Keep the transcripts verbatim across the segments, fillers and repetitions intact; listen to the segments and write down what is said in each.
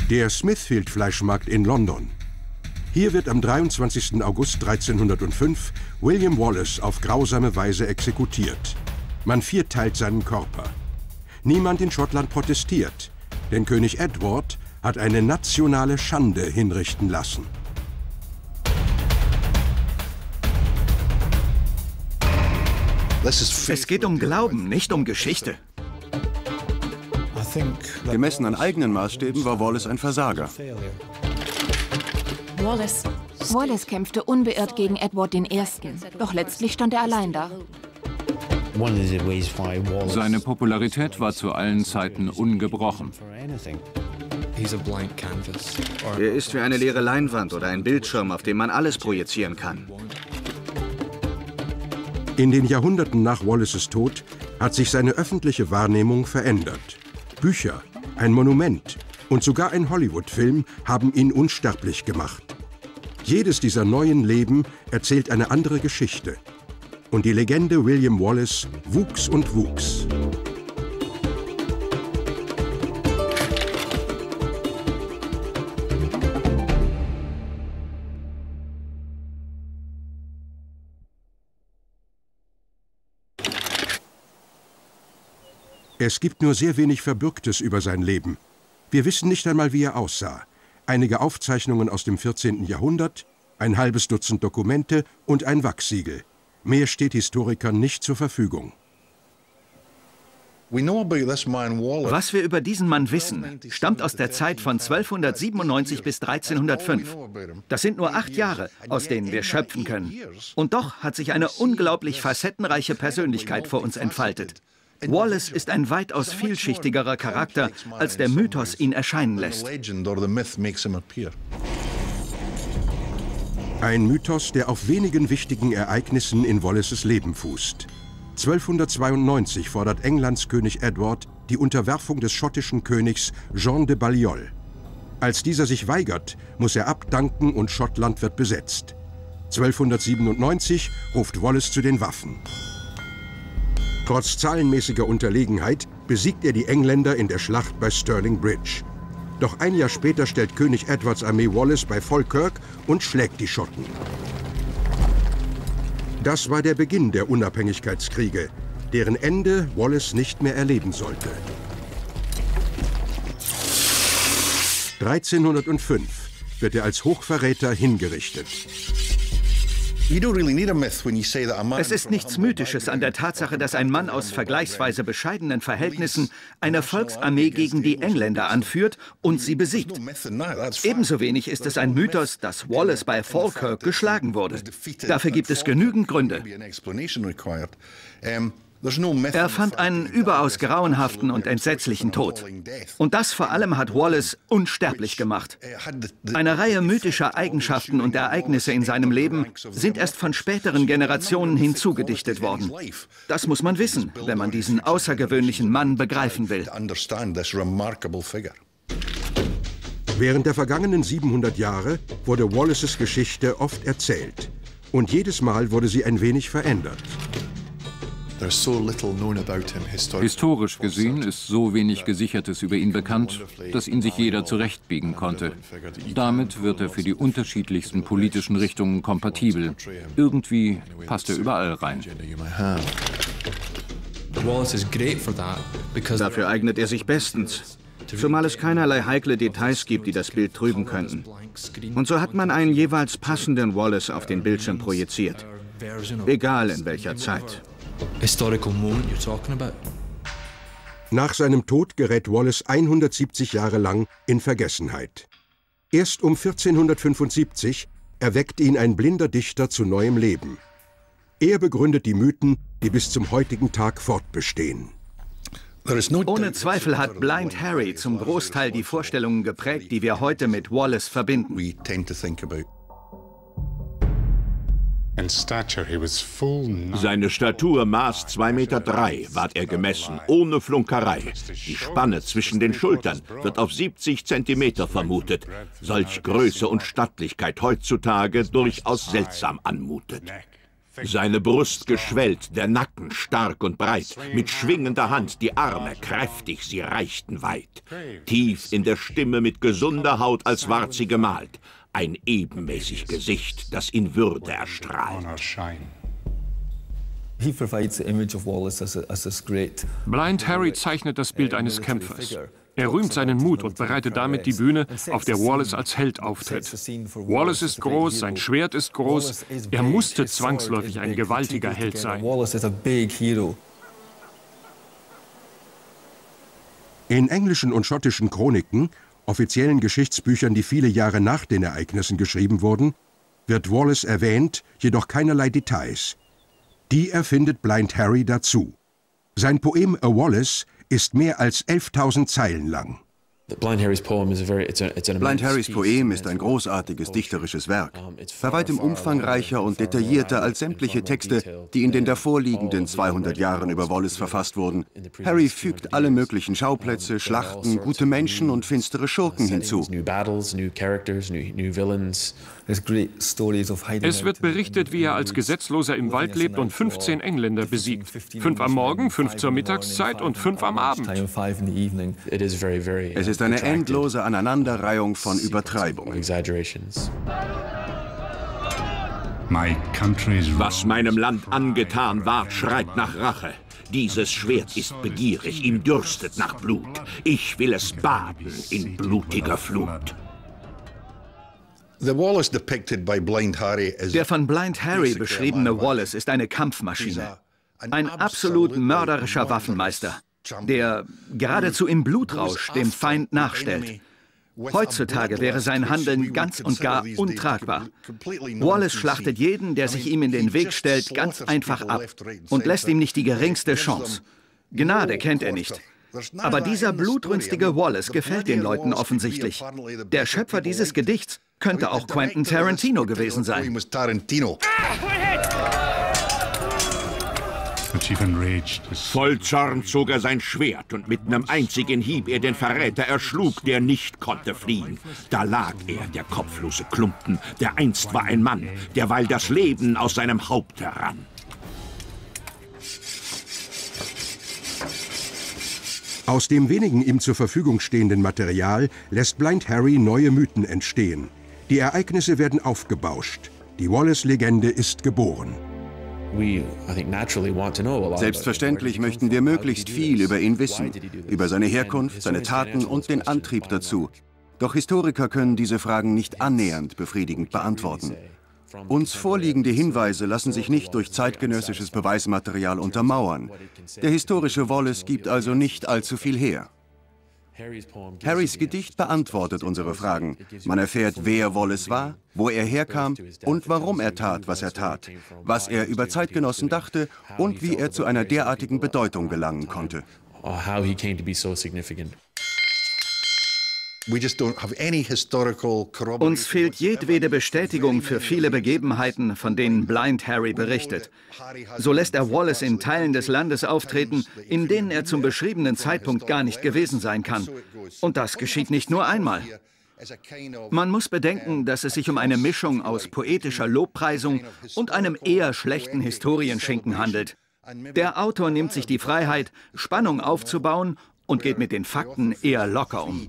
Der Smithfield-Fleischmarkt in London. Hier wird am dreiundzwanzigsten August dreizehnhundertfünf William Wallace auf grausame Weise exekutiert. Man vierteilt seinen Körper. Niemand in Schottland protestiert, denn König Edward hat eine nationale Schande hinrichten lassen. Es geht um Glauben, nicht um Geschichte. Gemessen an eigenen Maßstäben war Wallace ein Versager. Wallace. Wallace kämpfte unbeirrt gegen Edward den Ersten. Doch letztlich stand er allein da. Seine Popularität war zu allen Zeiten ungebrochen. Er ist wie eine leere Leinwand oder ein Bildschirm, auf dem man alles projizieren kann. In den Jahrhunderten nach Wallaces Tod hat sich seine öffentliche Wahrnehmung verändert. Bücher, ein Monument und sogar ein Hollywood-Film haben ihn unsterblich gemacht. Jedes dieser neuen Leben erzählt eine andere Geschichte. Und die Legende William Wallace wuchs und wuchs. Es gibt nur sehr wenig Verbürgtes über sein Leben. Wir wissen nicht einmal, wie er aussah. Einige Aufzeichnungen aus dem vierzehnten Jahrhundert, ein halbes Dutzend Dokumente und ein Wachssiegel. Mehr steht Historikern nicht zur Verfügung. Was wir über diesen Mann wissen, stammt aus der Zeit von zwölfhundertsiebenundneunzig bis dreizehnhundertfünf. Das sind nur acht Jahre, aus denen wir schöpfen können. Und doch hat sich eine unglaublich facettenreiche Persönlichkeit vor uns entfaltet. Wallace ist ein weitaus vielschichtigerer Charakter, als der Mythos ihn erscheinen lässt. Ein Mythos, der auf wenigen wichtigen Ereignissen in Wallaces Leben fußt. zwölfhundertzweiundneunzig fordert Englands König Edward die Unterwerfung des schottischen Königs Jean de Balliol. Als dieser sich weigert, muss er abdanken und Schottland wird besetzt. zwölfhundertsiebenundneunzig ruft Wallace zu den Waffen. Trotz zahlenmäßiger Unterlegenheit besiegt er die Engländer in der Schlacht bei Stirling Bridge. Doch ein Jahr später stellt König Edwards Armee Wallace bei Falkirk und schlägt die Schotten. Das war der Beginn der Unabhängigkeitskriege, deren Ende Wallace nicht mehr erleben sollte. dreizehnhundertfünf wird er als Hochverräter hingerichtet. Es ist nichts Mythisches an der Tatsache, dass ein Mann aus vergleichsweise bescheidenen Verhältnissen eine Volksarmee gegen die Engländer anführt und sie besiegt. Ebenso wenig ist es ein Mythos, dass Wallace bei Falkirk geschlagen wurde. Dafür gibt es genügend Gründe. Er fand einen überaus grauenhaften und entsetzlichen Tod. Und das vor allem hat Wallace unsterblich gemacht. Eine Reihe mythischer Eigenschaften und Ereignisse in seinem Leben sind erst von späteren Generationen hinzugedichtet worden. Das muss man wissen, wenn man diesen außergewöhnlichen Mann begreifen will. Während der vergangenen siebenhundert Jahre wurde Wallaces Geschichte oft erzählt. Und jedes Mal wurde sie ein wenig verändert. Historisch gesehen ist so wenig Gesichertes über ihn bekannt, dass ihn sich jeder zurechtbiegen konnte. Damit wird er für die unterschiedlichsten politischen Richtungen kompatibel. Irgendwie passt er überall rein. Dafür eignet er sich bestens, zumal es keinerlei heikle Details gibt, die das Bild trüben könnten. Und so hat man einen jeweils passenden Wallace auf den Bildschirm projiziert, egal in welcher Zeit. Nach seinem Tod gerät Wallace hundertsiebzig Jahre lang in Vergessenheit. Erst um vierzehnhundertfünfundsiebzig erweckt ihn ein blinder Dichter zu neuem Leben. Er begründet die Mythen, die bis zum heutigen Tag fortbestehen. Ohne Zweifel hat Blind Harry zum Großteil die Vorstellungen geprägt, die wir heute mit Wallace verbinden. Seine Statur maß zwei Meter drei, ward er gemessen, ohne Flunkerei. Die Spanne zwischen den Schultern wird auf siebzig Zentimeter vermutet. Solch Größe und Stattlichkeit heutzutage durchaus seltsam anmutet. Seine Brust geschwellt, der Nacken stark und breit, mit schwingender Hand die Arme kräftig, sie reichten weit. Tief in der Stimme mit gesunder Haut, als ward sie gemalt. Ein ebenmäßig Gesicht, das in Würde erstrahlt. Blind Harry zeichnet das Bild eines Kämpfers. Er rühmt seinen Mut und bereitet damit die Bühne, auf der Wallace als Held auftritt. Wallace ist groß, sein Schwert ist groß. Er musste zwangsläufig ein gewaltiger Held sein. In englischen und schottischen Chroniken, offiziellen Geschichtsbüchern, die viele Jahre nach den Ereignissen geschrieben wurden, wird Wallace erwähnt, jedoch keinerlei Details. Die erfindet Blind Harry dazu. Sein Poem A Wallace ist mehr als elftausend Zeilen lang. Blind Harrys Poem ist ein großartiges dichterisches Werk, bei weitem umfangreicher und detaillierter als sämtliche Texte, die in den davorliegenden zweihundert Jahren über Wallace verfasst wurden. Harry fügt alle möglichen Schauplätze, Schlachten, gute Menschen und finstere Schurken hinzu. Es wird berichtet, wie er als Gesetzloser im Wald lebt und fünfzehn Engländer besiegt. Fünf am Morgen, fünf zur Mittagszeit und fünf am Abend. Es ist eine endlose Aneinanderreihung von Übertreibungen. Was meinem Land angetan ward, schreit nach Rache. Dieses Schwert ist begierig, ihm dürstet nach Blut. Ich will es baden in blutiger Flut. Der von Blind Harry beschriebene Wallace ist eine Kampfmaschine. Ein absolut mörderischer Waffenmeister, der geradezu im Blutrausch dem Feind nachstellt. Heutzutage wäre sein Handeln ganz und gar untragbar. Wallace schlachtet jeden, der sich ihm in den Weg stellt, ganz einfach ab und lässt ihm nicht die geringste Chance. Gnade kennt er nicht. Aber dieser blutrünstige Wallace gefällt den Leuten offensichtlich. Der Schöpfer dieses Gedichts könnte auch Quentin Tarantino gewesen sein. Voll Zorn zog er sein Schwert und mit einem einzigen Hieb er den Verräter erschlug, der nicht konnte fliehen. Da lag er, der kopflose Klumpen, der einst war ein Mann, derweil das Leben aus seinem Haupt heran. Aus dem wenigen ihm zur Verfügung stehenden Material lässt Blind Harry neue Mythen entstehen. Die Ereignisse werden aufgebauscht. Die Wallace-Legende ist geboren. Selbstverständlich möchten wir möglichst viel über ihn wissen, über seine Herkunft, seine Taten und den Antrieb dazu. Doch Historiker können diese Fragen nicht annähernd befriedigend beantworten. Uns vorliegende Hinweise lassen sich nicht durch zeitgenössisches Beweismaterial untermauern. Der historische Wallace gibt also nicht allzu viel her. Harrys Gedicht beantwortet unsere Fragen. Man erfährt, wer Wallace war, wo er herkam und warum er tat, was er tat, was er über Zeitgenossen dachte und wie er zu einer derartigen Bedeutung gelangen konnte. Uns fehlt jedwede Bestätigung für viele Begebenheiten, von denen Blind Harry berichtet. So lässt er Wallace in Teilen des Landes auftreten, in denen er zum beschriebenen Zeitpunkt gar nicht gewesen sein kann. Und das geschieht nicht nur einmal. Man muss bedenken, dass es sich um eine Mischung aus poetischer Lobpreisung und einem eher schlechten Historienschinken handelt. Der Autor nimmt sich die Freiheit, Spannung aufzubauen und geht mit den Fakten eher locker um.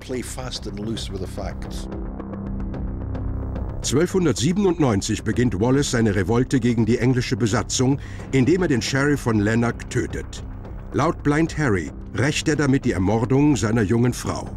zwölfhundertsiebenundneunzig beginnt Wallace seine Revolte gegen die englische Besatzung, indem er den Sheriff von Lanark tötet. Laut Blind Harry rächt er damit die Ermordung seiner jungen Frau.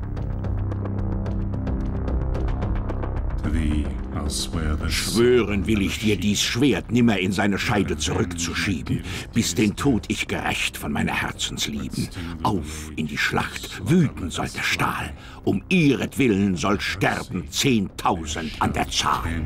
Schwören will ich dir, dies Schwert nimmer in seine Scheide zurückzuschieben, bis den Tod ich gerächt von meiner Herzenslieben. Auf in die Schlacht, wüten soll der Stahl, um ihretwillen soll sterben zehntausend an der Zahl.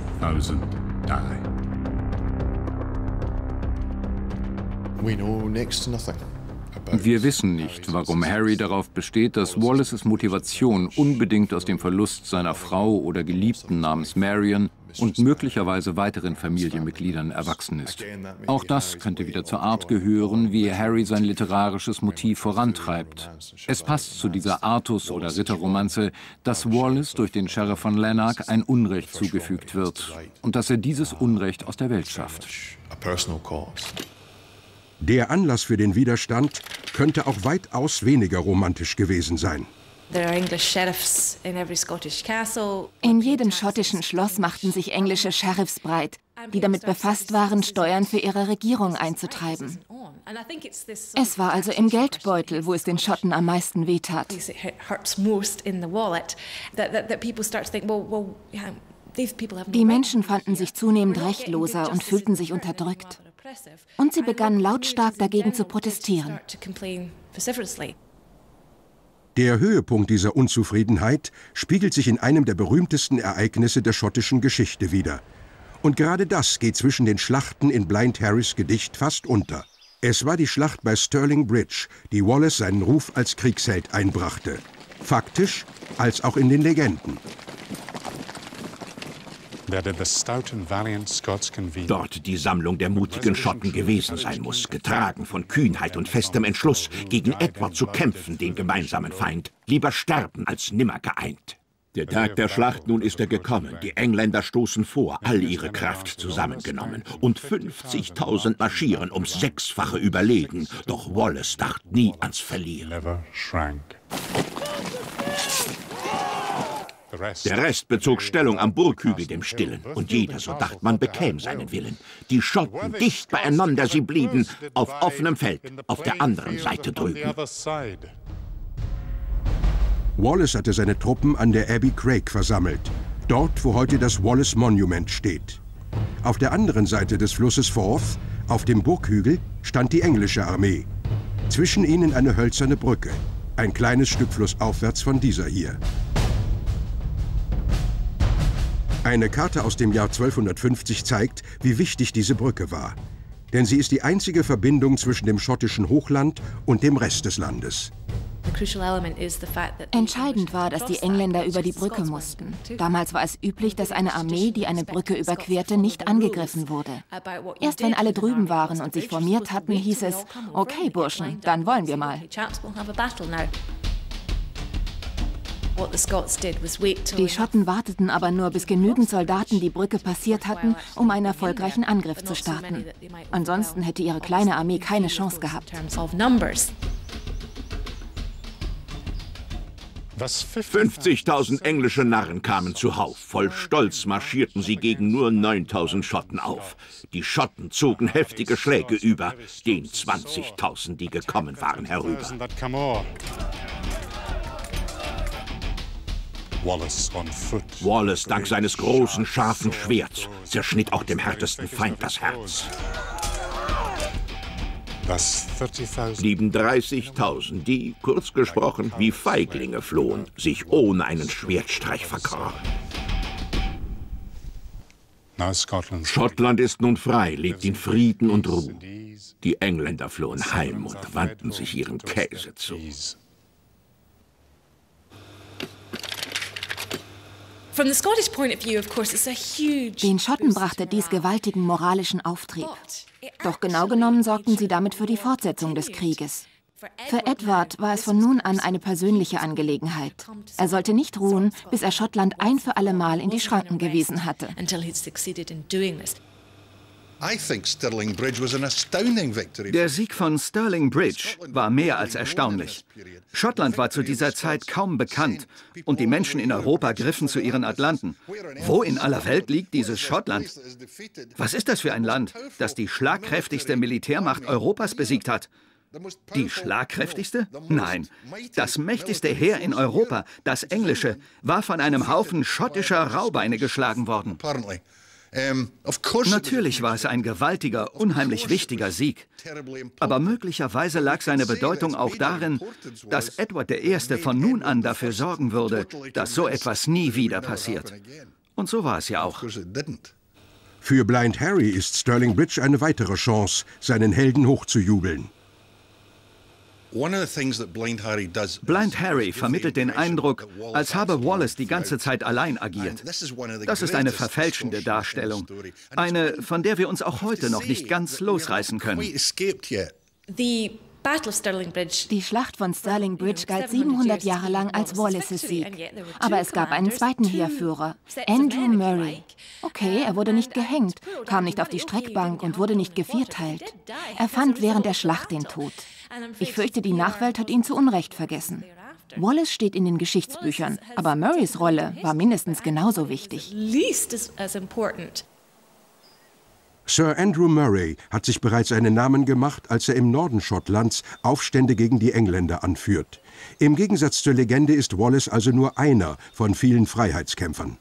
Wir wissen nicht, warum Harry darauf besteht, dass Wallaces Motivation unbedingt aus dem Verlust seiner Frau oder Geliebten namens Marion und möglicherweise weiteren Familienmitgliedern erwachsen ist. Auch das könnte wieder zur Art gehören, wie Harry sein literarisches Motiv vorantreibt. Es passt zu dieser Artus- oder Ritterromanze, dass Wallace durch den Sheriff von Lanark ein Unrecht zugefügt wird und dass er dieses Unrecht aus der Welt schafft. Der Anlass für den Widerstand könnte auch weitaus weniger romantisch gewesen sein. In jedem schottischen Schloss machten sich englische Sheriffs breit, die damit befasst waren, Steuern für ihre Regierung einzutreiben. Es war also im Geldbeutel, wo es den Schotten am meisten wehtat. Die Menschen fanden sich zunehmend rechtloser und fühlten sich unterdrückt. Und sie begannen lautstark dagegen zu protestieren. Der Höhepunkt dieser Unzufriedenheit spiegelt sich in einem der berühmtesten Ereignisse der schottischen Geschichte wider. Und gerade das geht zwischen den Schlachten in Blind Harrys Gedicht fast unter. Es war die Schlacht bei Stirling Bridge, die Wallace seinen Ruf als Kriegsheld einbrachte. Faktisch als auch in den Legenden. Dort die Sammlung der mutigen Schotten gewesen sein muss, getragen von Kühnheit und festem Entschluss, gegen Edward zu kämpfen, den gemeinsamen Feind. Lieber sterben als nimmer geeint. Der Tag der Schlacht nun ist er gekommen. Die Engländer stoßen vor, all ihre Kraft zusammengenommen. Und fünfzigtausend marschieren ums Sechsfache überlegen. Doch Wallace dacht nie ans Verlieren. Der Rest bezog Stellung am Burghügel, dem Stillen. Und jeder, so dacht man, bekäm seinen Willen. Die Schotten dicht beieinander sie blieben, auf offenem Feld, auf der anderen Seite drüben. Wallace hatte seine Truppen an der Abbey Craig versammelt, dort, wo heute das Wallace Monument steht. Auf der anderen Seite des Flusses Forth, auf dem Burghügel, stand die englische Armee. Zwischen ihnen eine hölzerne Brücke, ein kleines Stück flussaufwärts von dieser hier. Eine Karte aus dem Jahr zwölfhundertfünfzig zeigt, wie wichtig diese Brücke war. Denn sie ist die einzige Verbindung zwischen dem schottischen Hochland und dem Rest des Landes. Entscheidend war, dass die Engländer über die Brücke mussten. Damals war es üblich, dass eine Armee, die eine Brücke überquerte, nicht angegriffen wurde. Erst wenn alle drüben waren und sich formiert hatten, hieß es, okay, Burschen, dann wollen wir mal. Die Schotten warteten aber nur, bis genügend Soldaten die Brücke passiert hatten, um einen erfolgreichen Angriff zu starten. Ansonsten hätte ihre kleine Armee keine Chance gehabt. fünfzigtausend englische Narren kamen zuhauf. Voll Stolz marschierten sie gegen nur neuntausend Schotten auf. Die Schotten zogen heftige Schläge über, den zwanzigtausend, die gekommen waren, herüber. Wallace, dank seines großen, scharfen Schwerts, zerschnitt auch dem härtesten Feind das Herz. Blieben dreißigtausend, die, kurz gesprochen, wie Feiglinge flohen, sich ohne einen Schwertstreich verkrochen. Schottland ist nun frei, lebt in Frieden und Ruhe. Die Engländer flohen heim und wandten sich ihrem Käse zu. Den Schotten brachte dies gewaltigen moralischen Auftrieb. Doch genau genommen sorgten sie damit für die Fortsetzung des Krieges. Für Edward war es von nun an eine persönliche Angelegenheit. Er sollte nicht ruhen, bis er Schottland ein für alle Mal in die Schranken gewiesen hatte. Der Sieg von Stirling Bridge war mehr als erstaunlich. Schottland war zu dieser Zeit kaum bekannt und die Menschen in Europa griffen zu ihren Atlanten. Wo in aller Welt liegt dieses Schottland? Was ist das für ein Land, das die schlagkräftigste Militärmacht Europas besiegt hat? Die schlagkräftigste? Nein. Das mächtigste Heer in Europa, das englische, war von einem Haufen schottischer Raubeine geschlagen worden. Natürlich war es ein gewaltiger, unheimlich wichtiger Sieg. Aber möglicherweise lag seine Bedeutung auch darin, dass Edward der Erste von nun an dafür sorgen würde, dass so etwas nie wieder passiert. Und so war es ja auch. Für Blind Harry ist Stirling Bridge eine weitere Chance, seinen Helden hochzujubeln. Blind Harry vermittelt den Eindruck, als habe Wallace die ganze Zeit allein agiert. Das ist eine verfälschende Darstellung. Eine, von der wir uns auch heute noch nicht ganz losreißen können. Die Schlacht von Stirling Bridge galt siebenhundert Jahre lang als Wallaces Sieg. Aber es gab einen zweiten Heerführer, Andrew Murray. Okay, er wurde nicht gehängt, kam nicht auf die Streckbank und wurde nicht gevierteilt. Er fand während der Schlacht den Tod. Ich fürchte, die Nachwelt hat ihn zu Unrecht vergessen. Wallace steht in den Geschichtsbüchern, aber Murrays Rolle war mindestens genauso wichtig. Sir Andrew Murray hat sich bereits einen Namen gemacht, als er im Norden Schottlands Aufstände gegen die Engländer anführt. Im Gegensatz zur Legende ist Wallace also nur einer von vielen Freiheitskämpfern.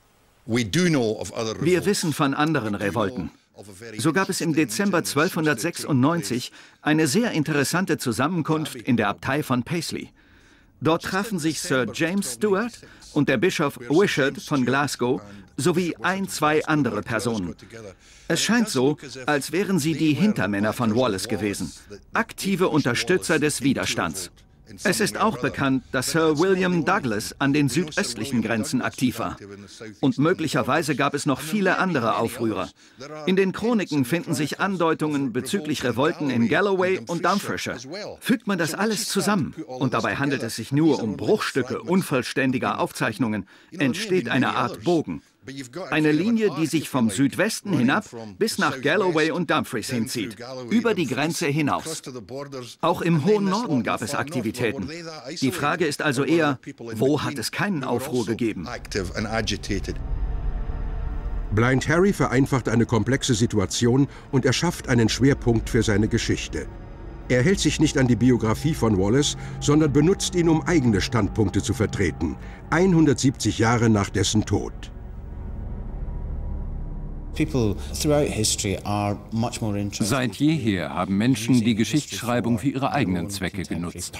Wir wissen von anderen Revolten. So gab es im Dezember zwölfhundertsechsundneunzig eine sehr interessante Zusammenkunft in der Abtei von Paisley. Dort trafen sich Sir James Stuart und der Bischof Wishart von Glasgow sowie ein, zwei andere Personen. Es scheint so, als wären sie die Hintermänner von Wallace gewesen, aktive Unterstützer des Widerstands. Es ist auch bekannt, dass Sir William Douglas an den südöstlichen Grenzen aktiv war. Und möglicherweise gab es noch viele andere Aufrührer. In den Chroniken finden sich Andeutungen bezüglich Revolten in Galloway und Dumfriesshire. Fügt man das alles zusammen, und dabei handelt es sich nur um Bruchstücke unvollständiger Aufzeichnungen, entsteht eine Art Bogen. Eine Linie, die sich vom Südwesten hinab bis nach Galloway und Dumfries hinzieht, über die Grenze hinaus. Auch im hohen Norden gab es Aktivitäten. Die Frage ist also eher, wo hat es keinen Aufruhr gegeben? Blind Harry vereinfacht eine komplexe Situation und erschafft einen Schwerpunkt für seine Geschichte. Er hält sich nicht an die Biografie von Wallace, sondern benutzt ihn, um eigene Standpunkte zu vertreten, hundertsiebzig Jahre nach dessen Tod. Seit jeher haben Menschen die Geschichtsschreibung für ihre eigenen Zwecke genutzt.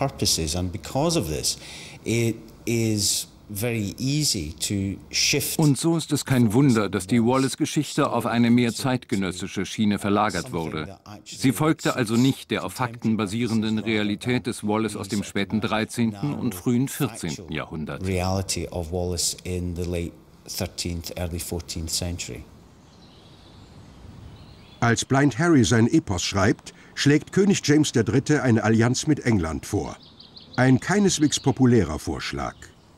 Und so ist es kein Wunder, dass die Wallace-Geschichte auf eine mehr zeitgenössische Schiene verlagert wurde. Sie folgte also nicht der auf Fakten basierenden Realität des Wallace aus dem späten dreizehnten und frühen vierzehnten Jahrhundert. Als Blind Harry sein Epos schreibt, schlägt König James der Dritte eine Allianz mit England vor. Ein keineswegs populärer Vorschlag.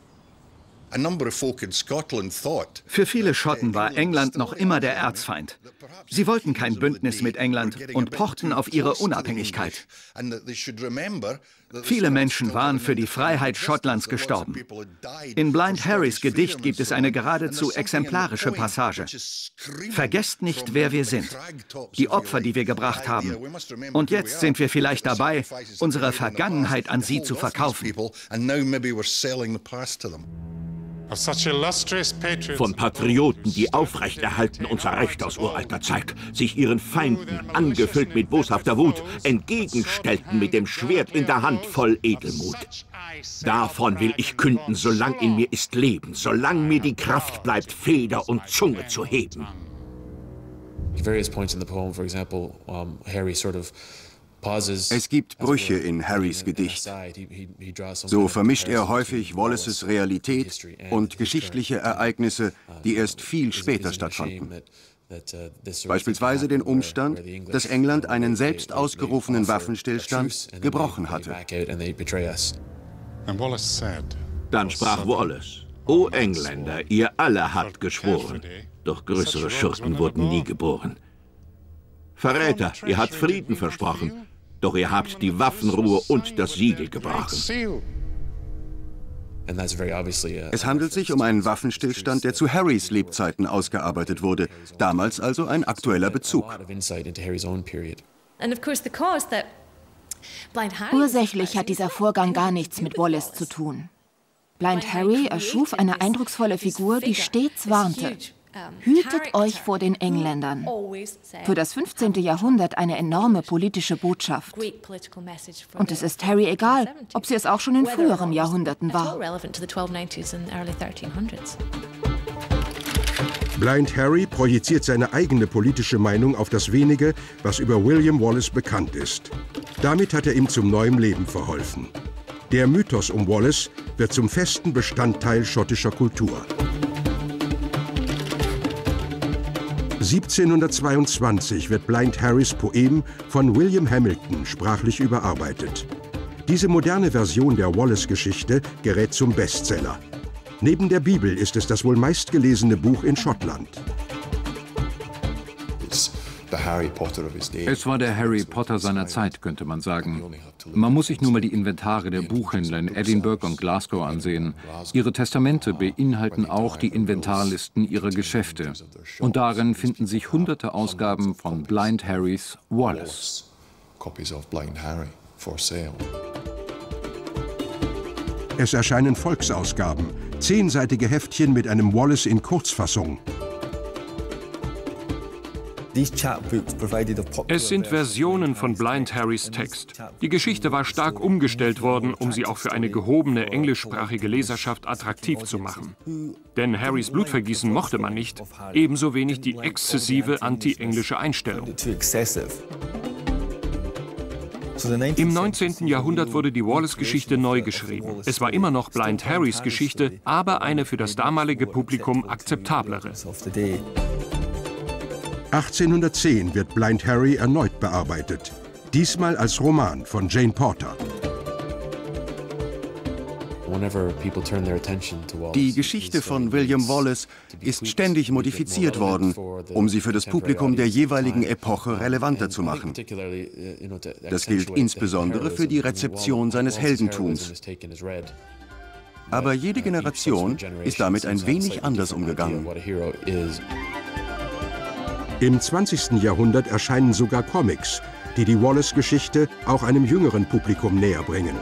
Für viele Schotten war England noch immer der Erzfeind. Sie wollten kein Bündnis mit England und pochten auf ihre Unabhängigkeit. Viele Menschen waren für die Freiheit Schottlands gestorben. In Blind Harrys Gedicht gibt es eine geradezu exemplarische Passage. Vergesst nicht, wer wir sind, die Opfer, die wir gebracht haben. Und jetzt sind wir vielleicht dabei, unsere Vergangenheit an sie zu verkaufen. Von Patrioten, die aufrechterhalten unser Recht aus uralter Zeit, sich ihren Feinden, angefüllt mit boshafter Wut, entgegenstellten mit dem Schwert in der Hand voll Edelmut. Davon will ich künden, solang in mir ist Leben, solang mir die Kraft bleibt, Feder und Zunge zu heben. Es gibt Brüche in Harrys Gedicht. So vermischt er häufig Wallaces Realität und geschichtliche Ereignisse, die erst viel später stattfanden. Beispielsweise den Umstand, dass England einen selbst ausgerufenen Waffenstillstand gebrochen hatte. Dann sprach Wallace: O Engländer, ihr alle habt geschworen, doch größere Schurken wurden nie geboren. Verräter, ihr habt Frieden versprochen, doch ihr habt die Waffenruhe und das Siegel gebrochen. Es handelt sich um einen Waffenstillstand, der zu Harrys Lebzeiten ausgearbeitet wurde, damals also ein aktueller Bezug. Ursächlich hat dieser Vorgang gar nichts mit Wallace zu tun. Blind Harry erschuf eine eindrucksvolle Figur, die stets warnte: Hütet euch vor den Engländern. Für das fünfzehnte Jahrhundert eine enorme politische Botschaft. Und es ist Harry egal, ob sie es auch schon in früheren Jahrhunderten war. Blind Harry projiziert seine eigene politische Meinung auf das Wenige, was über William Wallace bekannt ist. Damit hat er ihm zum neuen Leben verholfen. Der Mythos um Wallace wird zum festen Bestandteil schottischer Kultur. siebzehnhundertzweiundzwanzig wird Blind Harrys Poem von William Hamilton sprachlich überarbeitet. Diese moderne Version der Wallace-Geschichte gerät zum Bestseller. Neben der Bibel ist es das wohl meistgelesene Buch in Schottland. Es war der Harry Potter seiner Zeit, könnte man sagen. Man muss sich nur mal die Inventare der Buchhändler in Edinburgh und Glasgow ansehen. Ihre Testamente beinhalten auch die Inventarlisten ihrer Geschäfte. Und darin finden sich hunderte Ausgaben von Blind Harrys Wallace. Es erscheinen Volksausgaben, zehnseitige Heftchen mit einem Wallace in Kurzfassung. Es sind Versionen von Blind Harrys Text. Die Geschichte war stark umgestellt worden, um sie auch für eine gehobene englischsprachige Leserschaft attraktiv zu machen. Denn Harrys Blutvergießen mochte man nicht, ebenso wenig die exzessive anti-englische Einstellung. Im neunzehnten Jahrhundert wurde die Wallace-Geschichte neu geschrieben. Es war immer noch Blind Harrys Geschichte, aber eine für das damalige Publikum akzeptablere. achtzehnhundertzehn wird Blind Harry erneut bearbeitet, diesmal als Roman von Jane Porter. Die Geschichte von William Wallace ist ständig modifiziert worden, um sie für das Publikum der jeweiligen Epoche relevanter zu machen. Das gilt insbesondere für die Rezeption seines Heldentums. Aber jede Generation ist damit ein wenig anders umgegangen. Im zwanzigsten Jahrhundert erscheinen sogar Comics, die die Wallace-Geschichte auch einem jüngeren Publikum näher bringen.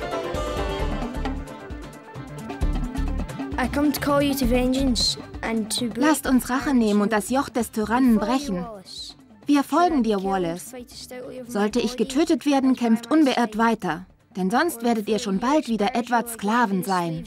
Lasst uns Rache nehmen und das Joch des Tyrannen brechen. Wir folgen dir, Wallace. Sollte ich getötet werden, kämpft unbeirrt weiter. Denn sonst werdet ihr schon bald wieder Edwards Sklaven sein.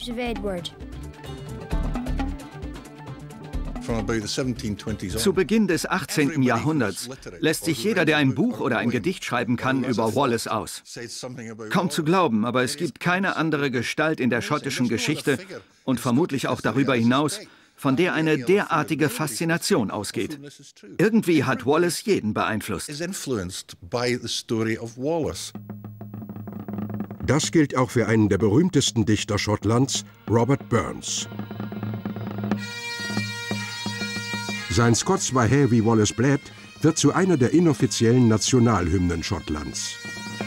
Zu Beginn des achtzehnten Jahrhunderts lässt sich jeder, der ein Buch oder ein Gedicht schreiben kann, über Wallace aus. Kaum zu glauben, aber es gibt keine andere Gestalt in der schottischen Geschichte und vermutlich auch darüber hinaus, von der eine derartige Faszination ausgeht. Irgendwie hat Wallace jeden beeinflusst. Das gilt auch für einen der berühmtesten Dichter Schottlands, Robert Burns. Sein Scots war Heavy Wallace Bled wird zu einer der inoffiziellen Nationalhymnen Schottlands.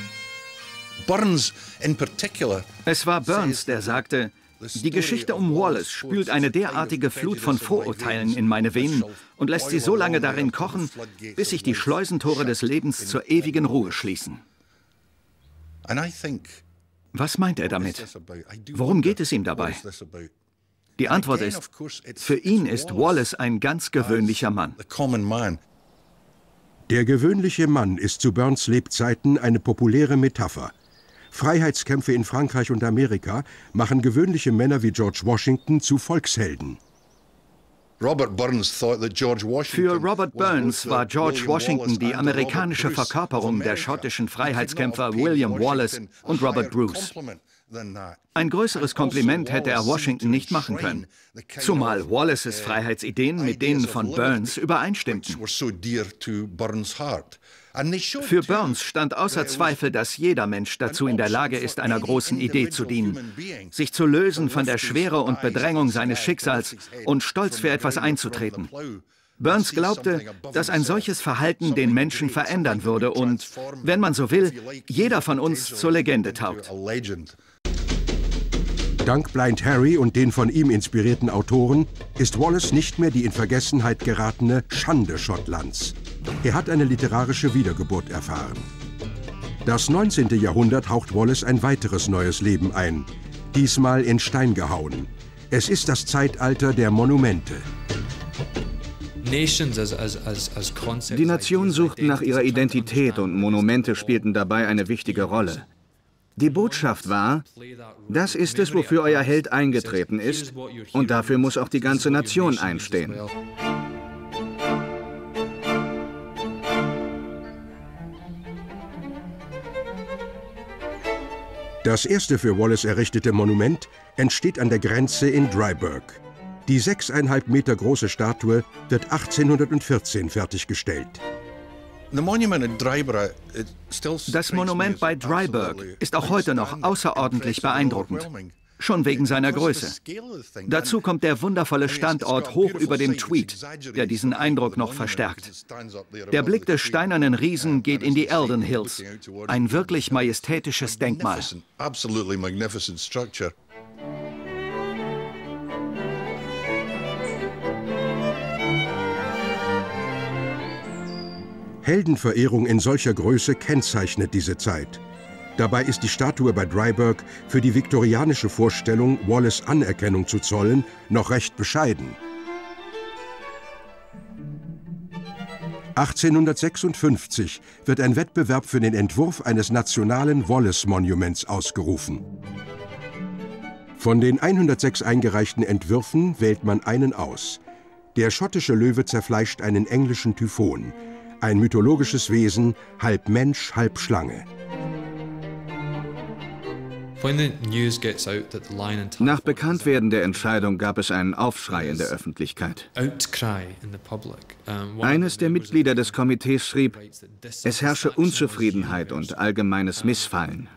Es war Burns, der sagte, die Geschichte um Wallace spült eine derartige Flut von Vorurteilen in meine Venen und lässt sie so lange darin kochen, bis sich die Schleusentore des Lebens zur ewigen Ruhe schließen. Was meint er damit? Worum geht es ihm dabei? Die Antwort ist, für ihn ist Wallace ein ganz gewöhnlicher Mann. Der gewöhnliche Mann ist zu Burns Lebzeiten eine populäre Metapher. Freiheitskämpfe in Frankreich und Amerika machen gewöhnliche Männer wie George Washington zu Volkshelden. Für Robert Burns war George Washington die amerikanische Verkörperung der schottischen Freiheitskämpfer William Wallace und Robert Bruce. Ein größeres Kompliment hätte er Washington nicht machen können, zumal Wallaces Freiheitsideen mit denen von Burns übereinstimmten. Für Burns stand außer Zweifel, dass jeder Mensch dazu in der Lage ist, einer großen Idee zu dienen, sich zu lösen von der Schwere und Bedrängung seines Schicksals und stolz für etwas einzutreten. Burns glaubte, dass ein solches Verhalten den Menschen verändern würde und, wenn man so will, jeder von uns zur Legende taugt. Dank Blind Harry und den von ihm inspirierten Autoren ist Wallace nicht mehr die in Vergessenheit geratene Schande Schottlands. Er hat eine literarische Wiedergeburt erfahren. Das neunzehnte Jahrhundert haucht Wallace ein weiteres neues Leben ein, diesmal in Stein gehauen. Es ist das Zeitalter der Monumente. Die Nationen suchten nach ihrer Identität und Monumente spielten dabei eine wichtige Rolle. Die Botschaft war, das ist es, wofür euer Held eingetreten ist, und dafür muss auch die ganze Nation einstehen. Das erste für Wallace errichtete Monument entsteht an der Grenze in Dryburgh. Die sechseinhalb Meter große Statue wird achtzehnhundertvierzehn fertiggestellt. Das Monument bei Dryburgh ist auch heute noch außerordentlich beeindruckend, schon wegen seiner Größe. Dazu kommt der wundervolle Standort hoch über dem Tweed, der diesen Eindruck noch verstärkt. Der Blick des steinernen Riesen geht in die Eldon Hills, ein wirklich majestätisches Denkmal. Heldenverehrung in solcher Größe kennzeichnet diese Zeit. Dabei ist die Statue bei Dryburgh für die viktorianische Vorstellung, Wallace Anerkennung zu zollen, noch recht bescheiden. achtzehnhundertsechsundfünfzig wird ein Wettbewerb für den Entwurf eines nationalen Wallace-Monuments ausgerufen. Von den hundertsechs eingereichten Entwürfen wählt man einen aus. Der schottische Löwe zerfleischt einen englischen Typhon, ein mythologisches Wesen, halb Mensch, halb Schlange. Nach Bekanntwerden der Entscheidung gab es einen Aufschrei in der Öffentlichkeit. Eines der Mitglieder des Komitees schrieb, es herrsche Unzufriedenheit und allgemeines Missfallen.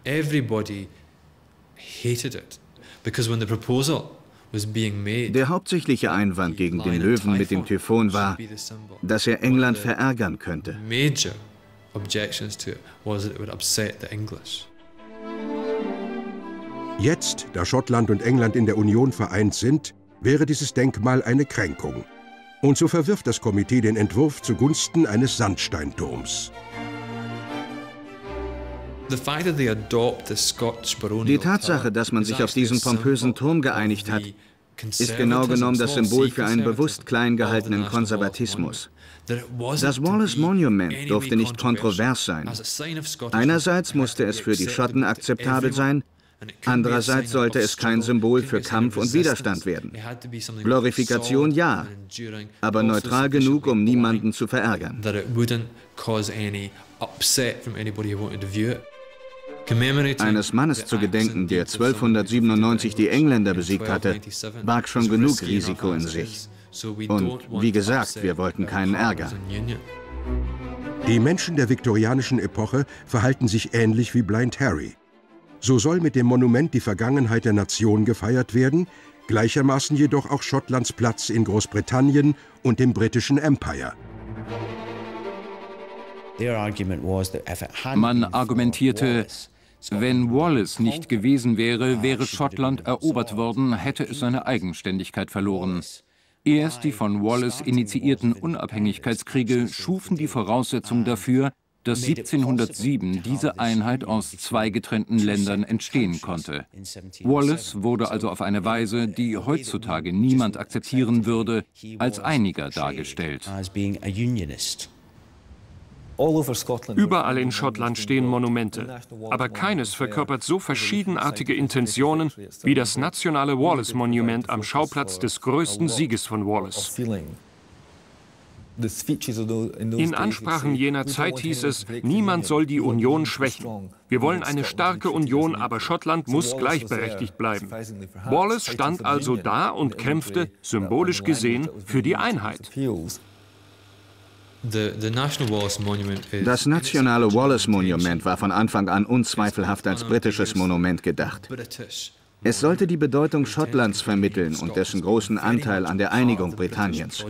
Der hauptsächliche Einwand gegen den Löwen mit dem Typhon war, dass er England verärgern könnte. Jetzt, da Schottland und England in der Union vereint sind, wäre dieses Denkmal eine Kränkung. Und so verwirft das Komitee den Entwurf zugunsten eines Sandsteinturms. Die Tatsache, dass man sich auf diesen pompösen Turm geeinigt hat, ist genau genommen das Symbol für einen bewusst klein gehaltenen Konservatismus. Das Wallace Monument durfte nicht kontrovers sein. Einerseits musste es für die Schotten akzeptabel sein, andererseits sollte es kein Symbol für Kampf und Widerstand werden. Glorifikation ja, aber neutral genug, um niemanden zu verärgern. Eines Mannes zu gedenken, der zwölfhundertsiebenundneunzig die Engländer besiegt hatte, barg schon genug Risiko in sich. Und wie gesagt, wir wollten keinen Ärger. Die Menschen der viktorianischen Epoche verhalten sich ähnlich wie Blind Harry. So soll mit dem Monument die Vergangenheit der Nation gefeiert werden, gleichermaßen jedoch auch Schottlands Platz in Großbritannien und dem britischen Empire. Man argumentierte, wenn Wallace nicht gewesen wäre, wäre Schottland erobert worden, hätte es seine Eigenständigkeit verloren. Erst die von Wallace initiierten Unabhängigkeitskriege schufen die Voraussetzung dafür, dass siebzehnhundertsieben diese Einheit aus zwei getrennten Ländern entstehen konnte. Wallace wurde also auf eine Weise, die heutzutage niemand akzeptieren würde, als Einiger dargestellt. Überall in Schottland stehen Monumente, aber keines verkörpert so verschiedenartige Intentionen wie das nationale Wallace-Monument am Schauplatz des größten Sieges von Wallace. In Ansprachen jener Zeit hieß es, niemand soll die Union schwächen. Wir wollen eine starke Union, aber Schottland muss gleichberechtigt bleiben. Wallace stand also da und kämpfte, symbolisch gesehen, für die Einheit. Das nationale Wallace-Monument war von Anfang an unzweifelhaft als britisches Monument gedacht. Es sollte die Bedeutung Schottlands vermitteln und dessen großen Anteil an der Einigung Britanniens.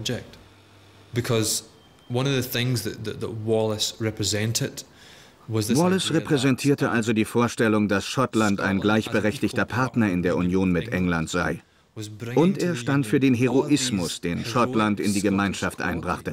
Wallace repräsentierte also die Vorstellung, dass Schottland ein gleichberechtigter Partner in der Union mit England sei. Und er stand für den Heroismus, den Schottland in die Gemeinschaft einbrachte.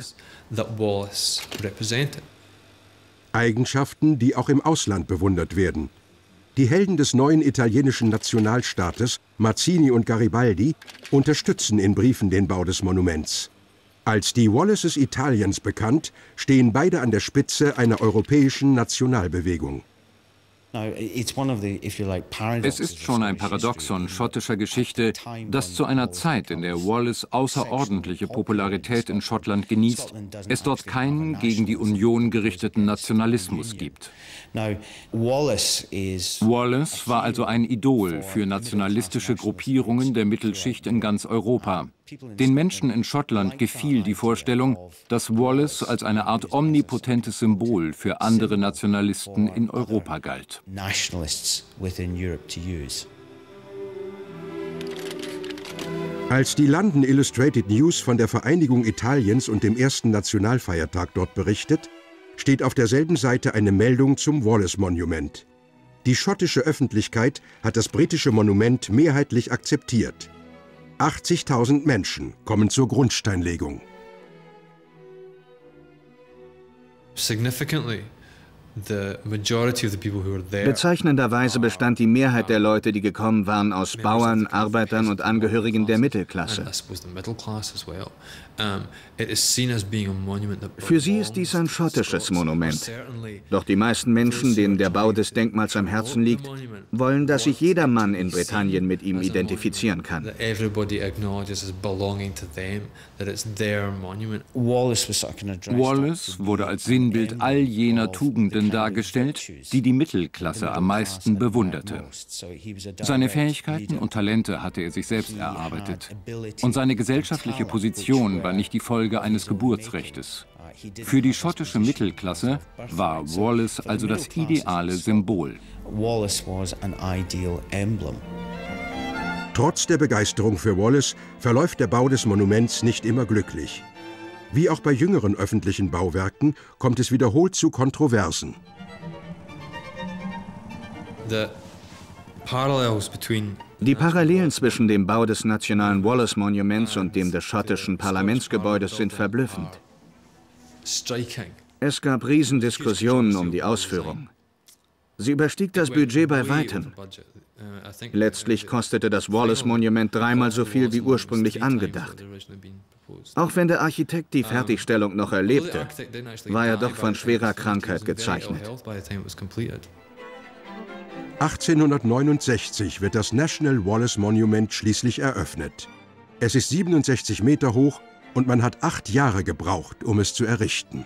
Eigenschaften, die auch im Ausland bewundert werden. Die Helden des neuen italienischen Nationalstaates, Mazzini und Garibaldi, unterstützen in Briefen den Bau des Monuments. Als die Wallaces Italiens bekannt, stehen beide an der Spitze einer europäischen Nationalbewegung. Es ist schon ein Paradoxon schottischer Geschichte, dass zu einer Zeit, in der Wallace außerordentliche Popularität in Schottland genießt, es dort keinen gegen die Union gerichteten Nationalismus gibt. Wallace war also ein Idol für nationalistische Gruppierungen der Mittelschicht in ganz Europa. Den Menschen in Schottland gefiel die Vorstellung, dass Wallace als eine Art omnipotentes Symbol für andere Nationalisten in Europa galt. Als die London Illustrated News von der Vereinigung Italiens und dem ersten Nationalfeiertag dort berichtet, steht auf derselben Seite eine Meldung zum Wallace-Monument. Die schottische Öffentlichkeit hat das britische Monument mehrheitlich akzeptiert. achtzigtausend Menschen kommen zur Grundsteinlegung. Bezeichnenderweise bestand die Mehrheit der Leute, die gekommen waren, aus Bauern, Arbeitern und Angehörigen der Mittelklasse. Für sie ist dies ein schottisches Monument. Doch die meisten Menschen, denen der Bau des Denkmals am Herzen liegt, wollen, dass sich jeder Mann in Britannien mit ihm identifizieren kann. Wallace wurde als Sinnbild all jener Tugenden dargestellt, die die Mittelklasse am meisten bewunderte. Seine Fähigkeiten und Talente hatte er sich selbst erarbeitet. Und seine gesellschaftliche Position war nicht die Folge eines Geburtsrechtes. Für die schottische Mittelklasse war Wallace also das ideale Symbol. Trotz der Begeisterung für Wallace verläuft der Bau des Monuments nicht immer glücklich. Wie auch bei jüngeren öffentlichen Bauwerken kommt es wiederholt zu Kontroversen. Die Parallelen zwischen dem Bau des nationalen Wallace-Monuments und dem des schottischen Parlamentsgebäudes sind verblüffend. Es gab Riesendiskussionen um die Ausführung. Sie überstieg das Budget bei weitem. Letztlich kostete das Wallace-Monument dreimal so viel wie ursprünglich angedacht. Auch wenn der Architekt die Fertigstellung noch erlebte, war er doch von schwerer Krankheit gezeichnet. achtzehnhundertneunundsechzig wird das National Wallace Monument schließlich eröffnet. Es ist siebenundsechzig Meter hoch und man hat acht Jahre gebraucht, um es zu errichten.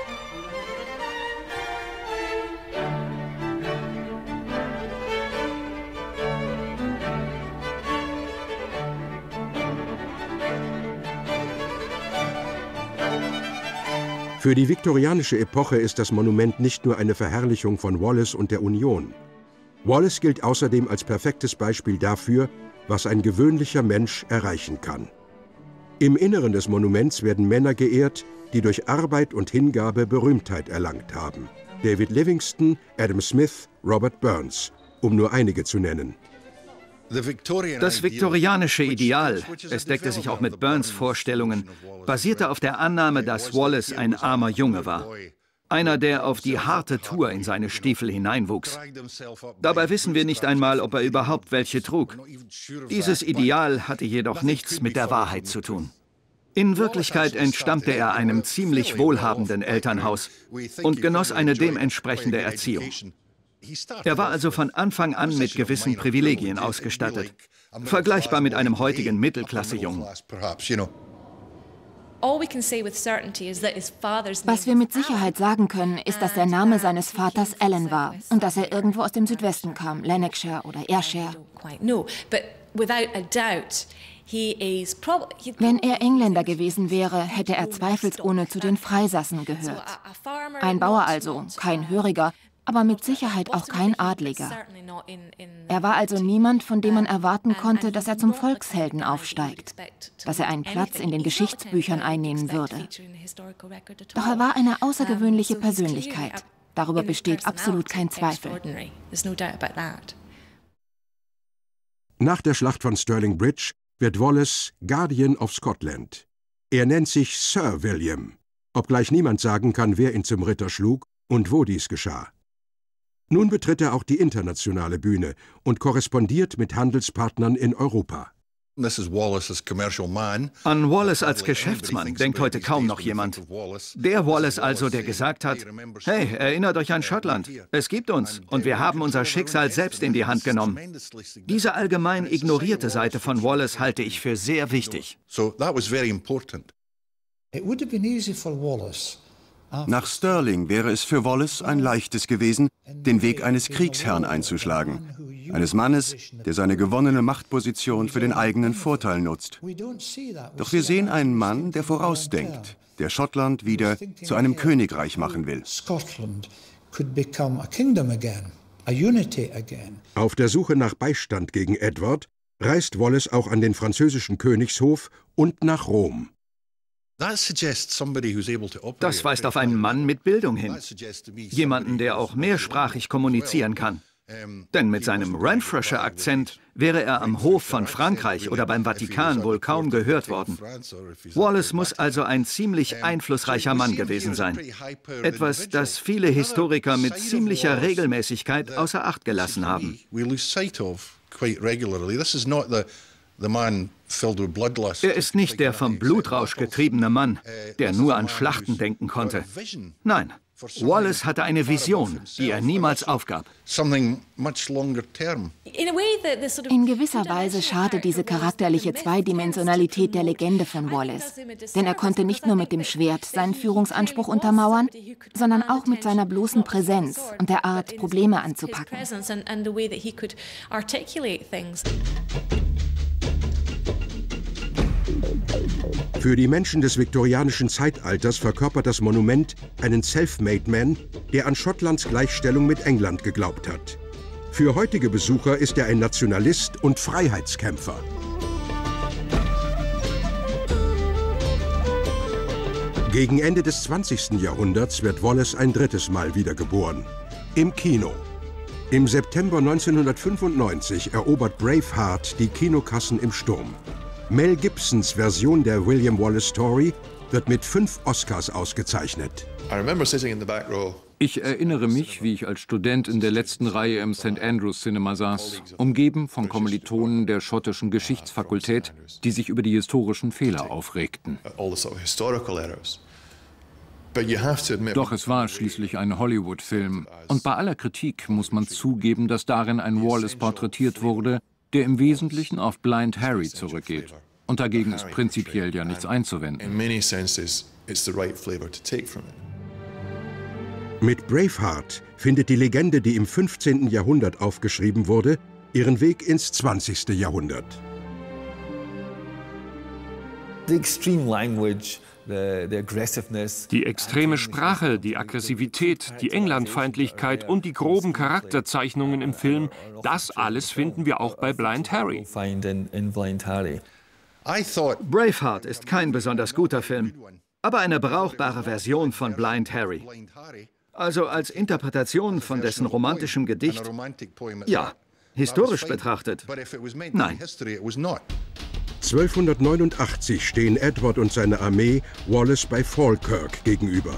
Für die viktorianische Epoche ist das Monument nicht nur eine Verherrlichung von Wallace und der Union. Wallace gilt außerdem als perfektes Beispiel dafür, was ein gewöhnlicher Mensch erreichen kann. Im Inneren des Monuments werden Männer geehrt, die durch Arbeit und Hingabe Berühmtheit erlangt haben. David Livingstone, Adam Smith, Robert Burns, um nur einige zu nennen. Das viktorianische Ideal, es deckte sich auch mit Burns Vorstellungen, basierte auf der Annahme, dass Wallace ein armer Junge war. Einer, der auf die harte Tour in seine Stiefel hineinwuchs. Dabei wissen wir nicht einmal, ob er überhaupt welche trug. Dieses Ideal hatte jedoch nichts mit der Wahrheit zu tun. In Wirklichkeit entstammte er einem ziemlich wohlhabenden Elternhaus und genoss eine dementsprechende Erziehung. Er war also von Anfang an mit gewissen Privilegien ausgestattet, vergleichbar mit einem heutigen Mittelklassejungen. Was wir mit Sicherheit sagen können, ist, dass der Name seines Vaters Alan war und dass er irgendwo aus dem Südwesten kam, Lanarkshire oder Ayrshire. Wenn er Engländer gewesen wäre, hätte er zweifelsohne zu den Freisassen gehört. Ein Bauer also, kein Höriger, aber mit Sicherheit auch kein Adliger. Er war also niemand, von dem man erwarten konnte, dass er zum Volkshelden aufsteigt, dass er einen Platz in den Geschichtsbüchern einnehmen würde. Doch er war eine außergewöhnliche Persönlichkeit. Darüber besteht absolut kein Zweifel. Nach der Schlacht von Stirling Bridge wird Wallace Guardian of Scotland. Er nennt sich Sir William, obgleich niemand sagen kann, wer ihn zum Ritter schlug und wo dies geschah. Nun betritt er auch die internationale Bühne und korrespondiert mit Handelspartnern in Europa. An Wallace als Geschäftsmann denkt heute kaum noch jemand. Der Wallace also, der gesagt hat, hey, erinnert euch an Schottland, es gibt uns und wir haben unser Schicksal selbst in die Hand genommen. Diese allgemein ignorierte Seite von Wallace halte ich für sehr wichtig. Nach Stirling wäre es für Wallace ein leichtes gewesen, den Weg eines Kriegsherrn einzuschlagen. Eines Mannes, der seine gewonnene Machtposition für den eigenen Vorteil nutzt. Doch wir sehen einen Mann, der vorausdenkt, der Schottland wieder zu einem Königreich machen will. Auf der Suche nach Beistand gegen Edward reist Wallace auch an den französischen Königshof und nach Rom. Das weist auf einen Mann mit Bildung hin. Jemanden, der auch mehrsprachig kommunizieren kann. Denn mit seinem Renfrewshire-Akzent wäre er am Hof von Frankreich oder beim Vatikan wohl kaum gehört worden. Wallace muss also ein ziemlich einflussreicher Mann gewesen sein. Etwas, das viele Historiker mit ziemlicher Regelmäßigkeit außer Acht gelassen haben. Er ist nicht der vom Blutrausch getriebene Mann, der nur an Schlachten denken konnte. Nein. Wallace hatte eine Vision, die er niemals aufgab. In gewisser Weise schadet diese charakterliche Zweidimensionalität der Legende von Wallace. Denn er konnte nicht nur mit dem Schwert seinen Führungsanspruch untermauern, sondern auch mit seiner bloßen Präsenz und der Art, Probleme anzupacken. Für die Menschen des viktorianischen Zeitalters verkörpert das Monument einen Self-Made Man, der an Schottlands Gleichstellung mit England geglaubt hat. Für heutige Besucher ist er ein Nationalist und Freiheitskämpfer. Gegen Ende des zwanzigsten Jahrhunderts wird Wallace ein drittes Mal wiedergeboren. Im Kino. Im September neunzehnhundertfünfundneunzig erobert Braveheart die Kinokassen im Sturm. Mel Gibsons Version der William Wallace Story wird mit fünf Oscars ausgezeichnet. Ich erinnere mich, wie ich als Student in der letzten Reihe im Saint Andrews Cinema saß, umgeben von Kommilitonen der schottischen Geschichtsfakultät, die sich über die historischen Fehler aufregten. Doch es war schließlich ein Hollywood-Film. Und bei aller Kritik muss man zugeben, dass darin ein Wallace porträtiert wurde, der im Wesentlichen auf Blind Harry zurückgeht. Und dagegen ist prinzipiell ja nichts einzuwenden. Mit Braveheart findet die Legende, die im fünfzehnten Jahrhundert aufgeschrieben wurde, ihren Weg ins zwanzigste Jahrhundert. Die extreme Sprache, die Aggressivität, die Englandfeindlichkeit und die groben Charakterzeichnungen im Film, das alles finden wir auch bei Blind Harry. Braveheart ist kein besonders guter Film, aber eine brauchbare Version von Blind Harry. Also als Interpretation von dessen romantischem Gedicht, ja, historisch betrachtet, nein. zwölfhundertneunundachtzig stehen Edward und seine Armee Wallace bei Falkirk gegenüber.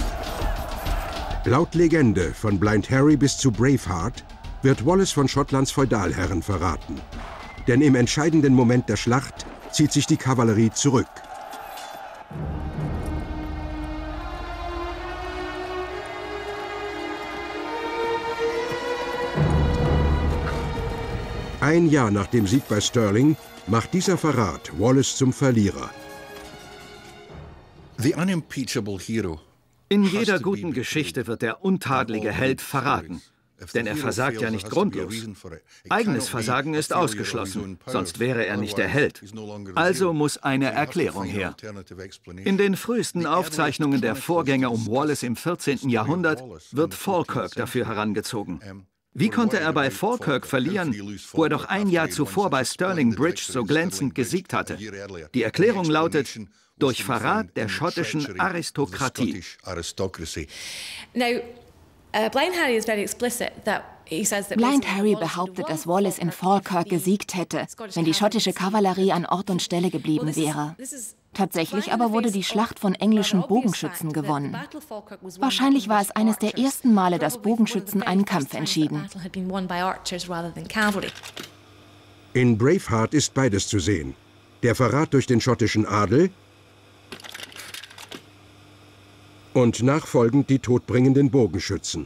Laut Legende, von Blind Harry bis zu Braveheart, wird Wallace von Schottlands Feudalherren verraten. Denn im entscheidenden Moment der Schlacht zieht sich die Kavallerie zurück. Ein Jahr nach dem Sieg bei Stirling macht dieser Verrat Wallace zum Verlierer. In jeder guten Geschichte wird der untadlige Held verraten. Denn er versagt ja nicht grundlos. Eigenes Versagen ist ausgeschlossen, sonst wäre er nicht der Held. Also muss eine Erklärung her. In den frühesten Aufzeichnungen der Vorgänger um Wallace im vierzehnten Jahrhundert wird Falkirk dafür herangezogen. Wie konnte er bei Falkirk verlieren, wo er doch ein Jahr zuvor bei Stirling Bridge so glänzend gesiegt hatte? Die Erklärung lautet, durch Verrat der schottischen Aristokratie. Blind Harry behauptet, dass Wallace in Falkirk gesiegt hätte, wenn die schottische Kavallerie an Ort und Stelle geblieben wäre. Tatsächlich aber wurde die Schlacht von englischen Bogenschützen gewonnen. Wahrscheinlich war es eines der ersten Male, dass Bogenschützen einen Kampf entschieden. In Braveheart ist beides zu sehen. Der Verrat durch den schottischen Adel und nachfolgend die todbringenden Bogenschützen.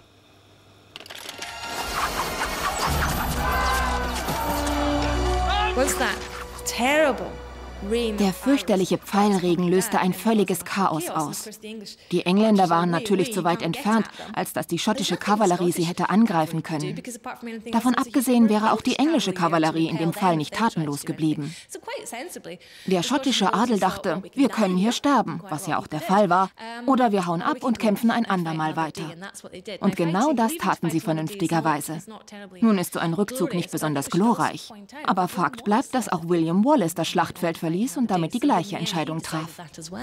What's that? Terrible. Der fürchterliche Pfeilregen löste ein völliges Chaos aus. Die Engländer waren natürlich zu weit entfernt, als dass die schottische Kavallerie sie hätte angreifen können. Davon abgesehen wäre auch die englische Kavallerie in dem Fall nicht tatenlos geblieben. Der schottische Adel dachte, wir können hier sterben, was ja auch der Fall war, oder wir hauen ab und kämpfen ein andermal weiter. Und genau das taten sie vernünftigerweise. Nun ist so ein Rückzug nicht besonders glorreich, aber Fakt bleibt, dass auch William Wallace das Schlachtfeld verließ und damit die gleiche Entscheidung traf.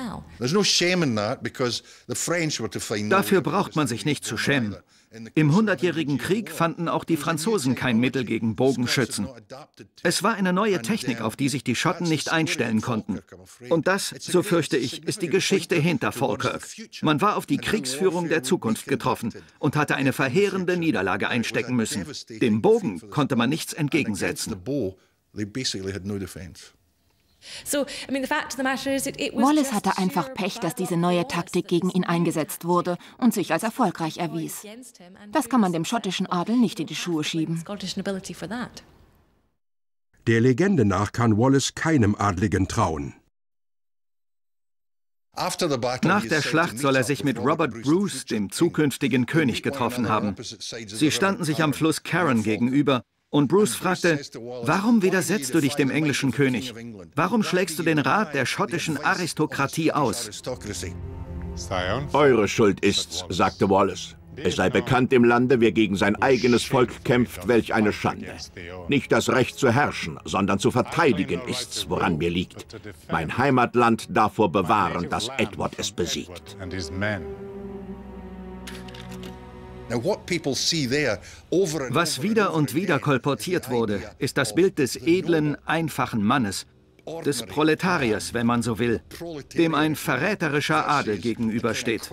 Dafür braucht man sich nicht zu schämen. Im Hundertjährigen Krieg fanden auch die Franzosen kein Mittel gegen Bogenschützen. Es war eine neue Technik, auf die sich die Schotten nicht einstellen konnten. Und das, so fürchte ich, ist die Geschichte hinter Falkirk. Man war auf die Kriegsführung der Zukunft getroffen und hatte eine verheerende Niederlage einstecken müssen. Dem Bogen konnte man nichts entgegensetzen. Wallace hatte einfach Pech, dass diese neue Taktik gegen ihn eingesetzt wurde und sich als erfolgreich erwies. Das kann man dem schottischen Adel nicht in die Schuhe schieben. Der Legende nach kann Wallace keinem Adligen trauen. Nach der Schlacht soll er sich mit Robert Bruce, dem zukünftigen König, getroffen haben. Sie standen sich am Fluss Carron gegenüber. Und Bruce fragte, warum widersetzt du dich dem englischen König? Warum schlägst du den Rat der schottischen Aristokratie aus? Eure Schuld ist's, sagte Wallace. Es sei bekannt im Lande, wer gegen sein eigenes Volk kämpft, welch eine Schande. Nicht das Recht zu herrschen, sondern zu verteidigen ist's, woran mir liegt. Mein Heimatland davor bewahren, dass Edward es besiegt. Was wieder und wieder kolportiert wurde, ist das Bild des edlen, einfachen Mannes, des Proletariers, wenn man so will, dem ein verräterischer Adel gegenübersteht.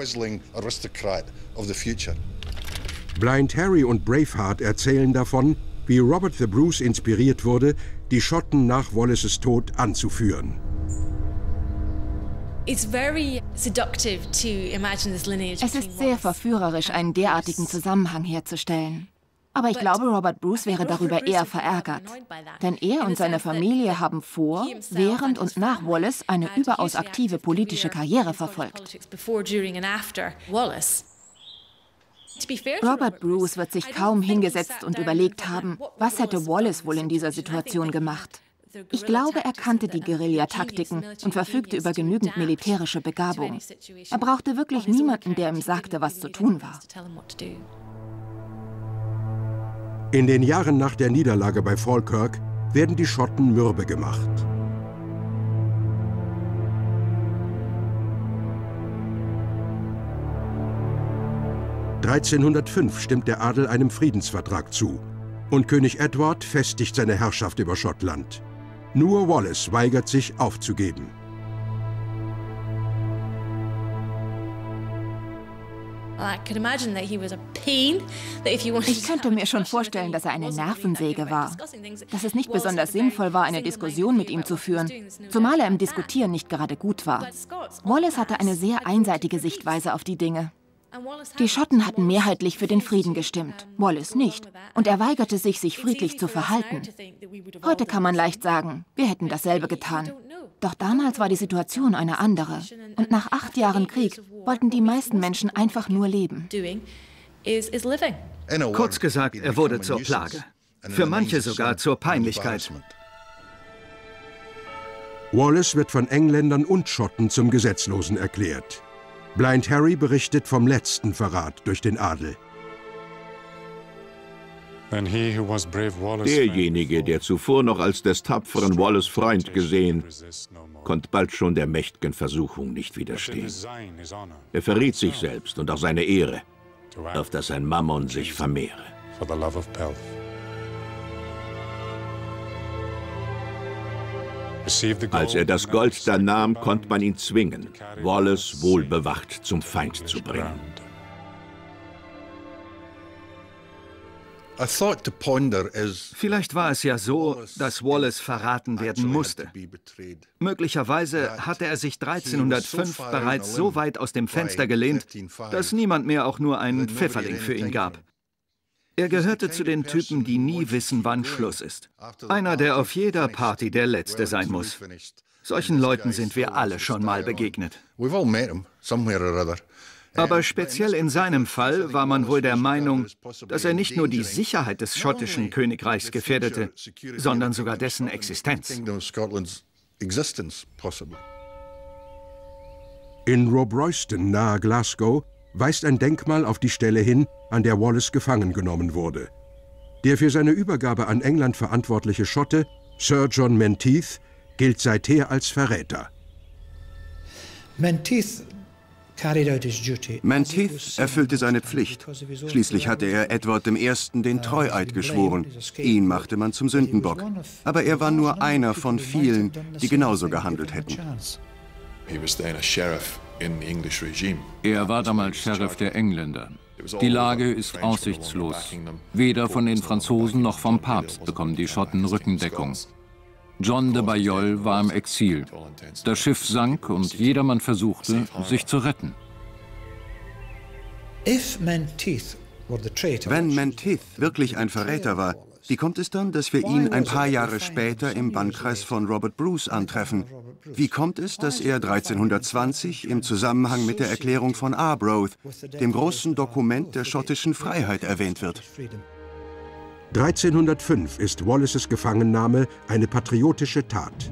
Blind Harry und Braveheart erzählen davon, wie Robert the Bruce inspiriert wurde, die Schotten nach Wallaces Tod anzuführen. Es ist sehr verführerisch, einen derartigen Zusammenhang herzustellen. Aber ich glaube, Robert Bruce wäre darüber eher verärgert. Denn er und seine Familie haben vor, während und nach Wallace eine überaus aktive politische Karriere verfolgt. Robert Bruce wird sich kaum hingesetzt und überlegt haben, was hätte Wallace wohl in dieser Situation gemacht. Ich glaube, er kannte die Guerillataktiken und verfügte über genügend militärische Begabung. Er brauchte wirklich niemanden, der ihm sagte, was zu tun war. In den Jahren nach der Niederlage bei Falkirk werden die Schotten mürbe gemacht. dreizehnhundertfünf stimmt der Adel einem Friedensvertrag zu und König Edward festigt seine Herrschaft über Schottland. Nur Wallace weigert sich aufzugeben. Ich könnte mir schon vorstellen, dass er eine Nervensäge war. Dass es nicht besonders sinnvoll war, eine Diskussion mit ihm zu führen, zumal er im Diskutieren nicht gerade gut war. Wallace hatte eine sehr einseitige Sichtweise auf die Dinge. Die Schotten hatten mehrheitlich für den Frieden gestimmt, Wallace nicht, und er weigerte sich, sich friedlich zu verhalten. Heute kann man leicht sagen, wir hätten dasselbe getan. Doch damals war die Situation eine andere. Und nach acht Jahren Krieg wollten die meisten Menschen einfach nur leben. Kurz gesagt, er wurde zur Plage. Für manche sogar zur Peinlichkeit. Wallace wird von Engländern und Schotten zum Gesetzlosen erklärt. Blind Harry berichtet vom letzten Verrat durch den Adel. Derjenige, der zuvor noch als des tapferen Wallace Freund gesehen, konnte bald schon der mächtigen Versuchung nicht widerstehen. Er verriet sich selbst und auch seine Ehre, auf dass sein Mammon sich vermehre. Als er das Gold dann nahm, konnte man ihn zwingen, Wallace wohlbewacht zum Feind zu bringen. Vielleicht war es ja so, dass Wallace verraten werden musste. Möglicherweise hatte er sich dreizehnhundertfünf bereits so weit aus dem Fenster gelehnt, dass niemand mehr auch nur einen Pfifferling für ihn gab. Er gehörte zu den Typen, die nie wissen, wann Schluss ist. Einer, der auf jeder Party der Letzte sein muss. Solchen Leuten sind wir alle schon mal begegnet. Aber speziell in seinem Fall war man wohl der Meinung, dass er nicht nur die Sicherheit des schottischen Königreichs gefährdete, sondern sogar dessen Existenz. In Robroyston nahe Glasgow weist ein Denkmal auf die Stelle hin, an der Wallace gefangen genommen wurde. Der für seine Übergabe an England verantwortliche Schotte, Sir John Menteith, gilt seither als Verräter. Menteith Menteith erfüllte seine Pflicht. Schließlich hatte er Edward der Erste den Treueid geschworen. Ihn machte man zum Sündenbock. Aber er war nur einer von vielen, die genauso gehandelt hätten. Er war damals Sheriff der Engländer. Die Lage ist aussichtslos. Weder von den Franzosen noch vom Papst bekommen die Schotten Rückendeckung. John de Balliol war im Exil. Das Schiff sank und jedermann versuchte, sich zu retten. Wenn Menteith wirklich ein Verräter war, wie kommt es dann, dass wir ihn ein paar Jahre später im Bannkreis von Robert Bruce antreffen? Wie kommt es, dass er dreizehnhundertzwanzig im Zusammenhang mit der Erklärung von Arbroath, dem großen Dokument der schottischen Freiheit, erwähnt wird? dreizehnhundertfünf ist Wallaces Gefangennahme eine patriotische Tat.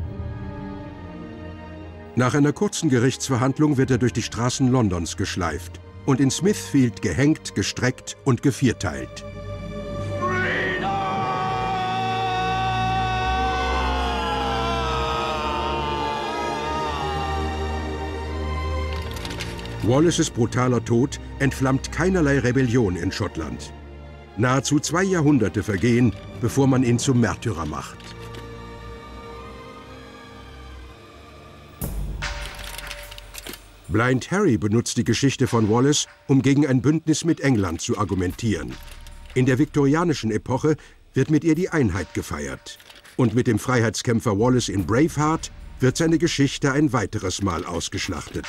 Nach einer kurzen Gerichtsverhandlung wird er durch die Straßen Londons geschleift und in Smithfield gehängt, gestreckt und gevierteilt. Wallaces brutaler Tod entflammt keinerlei Rebellion in Schottland. Nahezu zwei Jahrhunderte vergehen, bevor man ihn zum Märtyrer macht. Blind Harry benutzt die Geschichte von Wallace, um gegen ein Bündnis mit England zu argumentieren. In der viktorianischen Epoche wird mit ihr die Einheit gefeiert. Und mit dem Freiheitskämpfer Wallace in Braveheart wird seine Geschichte ein weiteres Mal ausgeschlachtet.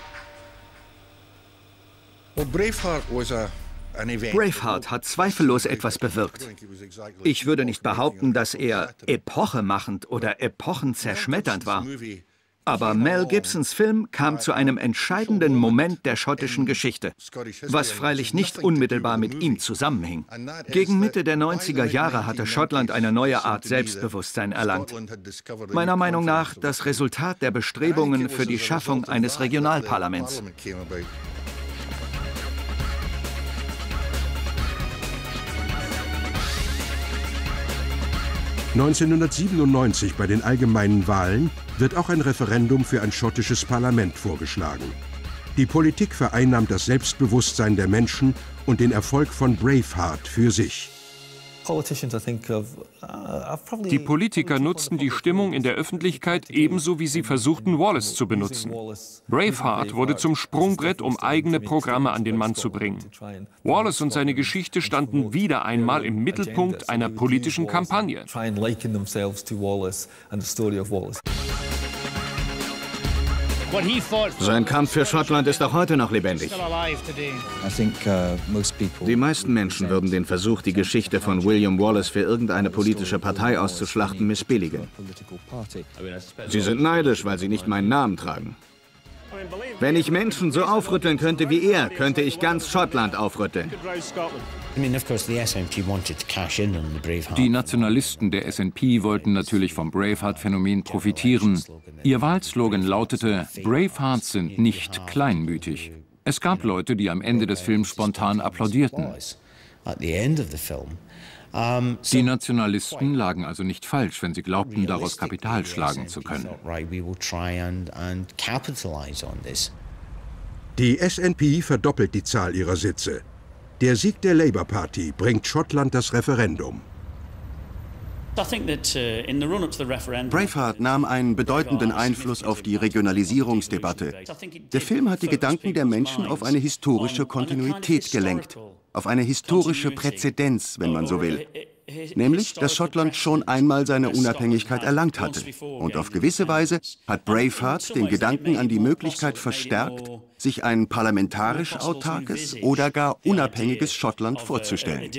Braveheart hat zweifellos etwas bewirkt. Ich würde nicht behaupten, dass er epochemachend oder epochenzerschmetternd war. Aber Mel Gibsons Film kam zu einem entscheidenden Moment der schottischen Geschichte, was freilich nicht unmittelbar mit ihm zusammenhing. Gegen Mitte der neunziger Jahre hatte Schottland eine neue Art Selbstbewusstsein erlangt. Meiner Meinung nach das Resultat der Bestrebungen für die Schaffung eines Regionalparlaments. neunzehnhundertsiebenundneunzig bei den allgemeinen Wahlen wird auch ein Referendum für ein schottisches Parlament vorgeschlagen. Die Politik vereinnahmt das Selbstbewusstsein der Menschen und den Erfolg von Braveheart für sich. Die Politiker nutzten die Stimmung in der Öffentlichkeit ebenso, wie sie versuchten, Wallace zu benutzen. Braveheart wurde zum Sprungbrett, um eigene Programme an den Mann zu bringen. Wallace und seine Geschichte standen wieder einmal im Mittelpunkt einer politischen Kampagne. Sein Kampf für Schottland ist auch heute noch lebendig. Die meisten Menschen würden den Versuch, die Geschichte von William Wallace für irgendeine politische Partei auszuschlachten, missbilligen. Sie sind neidisch, weil sie nicht meinen Namen tragen. Wenn ich Menschen so aufrütteln könnte wie er, könnte ich ganz Schottland aufrütteln. Die Nationalisten der S N P wollten natürlich vom Braveheart-Phänomen profitieren. Ihr Wahlslogan lautete: Bravehearts sind nicht kleinmütig. Es gab Leute, die am Ende des Films spontan applaudierten. Die Nationalisten lagen also nicht falsch, wenn sie glaubten, daraus Kapital schlagen zu können. Die S N P verdoppelt die Zahl ihrer Sitze. Der Sieg der Labour Party bringt Schottland das Referendum. Braveheart nahm einen bedeutenden Einfluss auf die Regionalisierungsdebatte. Der Film hat die Gedanken der Menschen auf eine historische Kontinuität gelenkt, auf eine historische Präzedenz, wenn man so will. Nämlich, dass Schottland schon einmal seine Unabhängigkeit erlangt hatte. Und auf gewisse Weise hat Braveheart den Gedanken an die Möglichkeit verstärkt, sich ein parlamentarisch autarkes oder gar unabhängiges Schottland vorzustellen.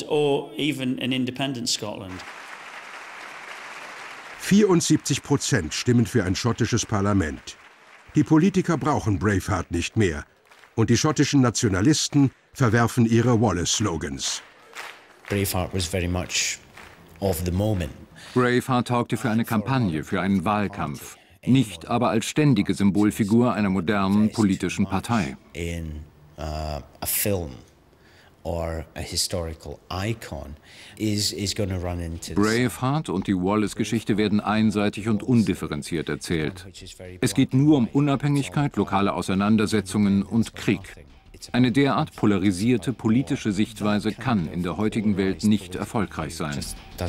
vierundsiebzig Prozent stimmen für ein schottisches Parlament. Die Politiker brauchen Braveheart nicht mehr. Und die schottischen Nationalisten verwerfen ihre Wallace-Slogans. Braveheart was very much of the moment. Braveheart taugte für eine Kampagne, für einen Wahlkampf, nicht aber als ständige Symbolfigur einer modernen politischen Partei. In uh, a film or a historical icon is is going to run into Braveheart und die Wallace-Geschichte werden einseitig und undifferenziert erzählt. Es geht nur um Unabhängigkeit, lokale Auseinandersetzungen und Krieg. Eine derart polarisierte politische Sichtweise kann in der heutigen Welt nicht erfolgreich sein.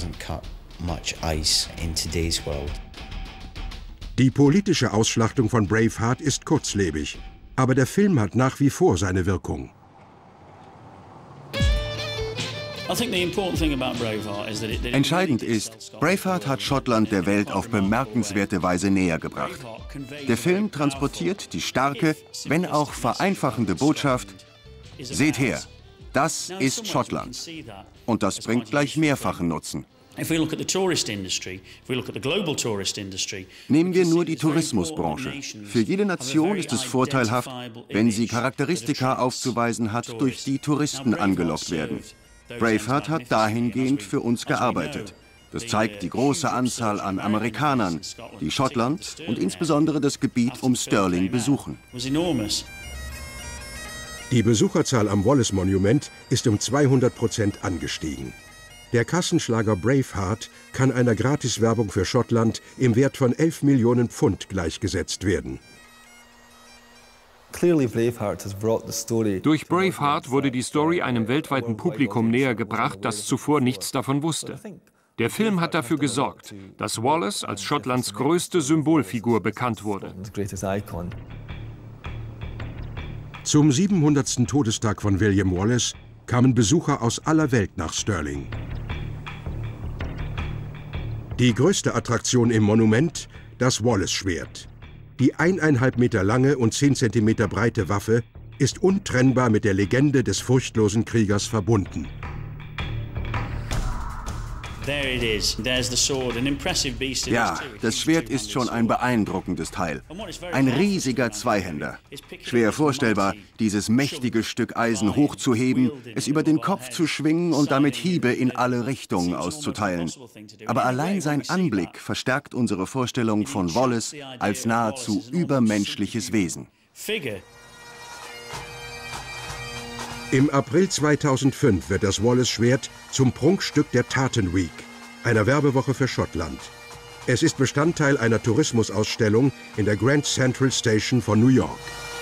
Die politische Ausschlachtung von Braveheart ist kurzlebig, aber der Film hat nach wie vor seine Wirkung. Entscheidend ist, Braveheart hat Schottland der Welt auf bemerkenswerte Weise näher gebracht. Der Film transportiert die starke, wenn auch vereinfachende Botschaft: Seht her, das ist Schottland. Und das bringt gleich mehrfachen Nutzen. Nehmen wir nur die Tourismusbranche. Für jede Nation ist es vorteilhaft, wenn sie Charakteristika aufzuweisen hat, durch die Touristen angelockt werden. Braveheart hat dahingehend für uns gearbeitet. Das zeigt die große Anzahl an Amerikanern, die Schottland und insbesondere das Gebiet um Stirling besuchen. Die Besucherzahl am Wallace-Monument ist um zweihundert Prozent angestiegen. Der Kassenschlager Braveheart kann einer Gratiswerbung für Schottland im Wert von elf Millionen Pfund gleichgesetzt werden. Durch Braveheart wurde die Story einem weltweiten Publikum näher gebracht, das zuvor nichts davon wusste. Der Film hat dafür gesorgt, dass Wallace als Schottlands größte Symbolfigur bekannt wurde. Zum siebenhundertsten Todestag von William Wallace kamen Besucher aus aller Welt nach Stirling. Die größte Attraktion im Monument, das Wallace-Schwert. Die eineinhalb Meter lange und zehn Zentimeter breite Waffe ist untrennbar mit der Legende des furchtlosen Kriegers verbunden. Ja, das Schwert ist schon ein beeindruckendes Teil. Ein riesiger Zweihänder. Schwer vorstellbar, dieses mächtige Stück Eisen hochzuheben, es über den Kopf zu schwingen und damit Hiebe in alle Richtungen auszuteilen. Aber allein sein Anblick verstärkt unsere Vorstellung von Wallace als nahezu übermenschliches Wesen. Im April zweitausendfünf wird das Wallace-Schwert zum Prunkstück der Tartan Week, einer Werbewoche für Schottland. Es ist Bestandteil einer Tourismusausstellung in der Grand Central Station von New York.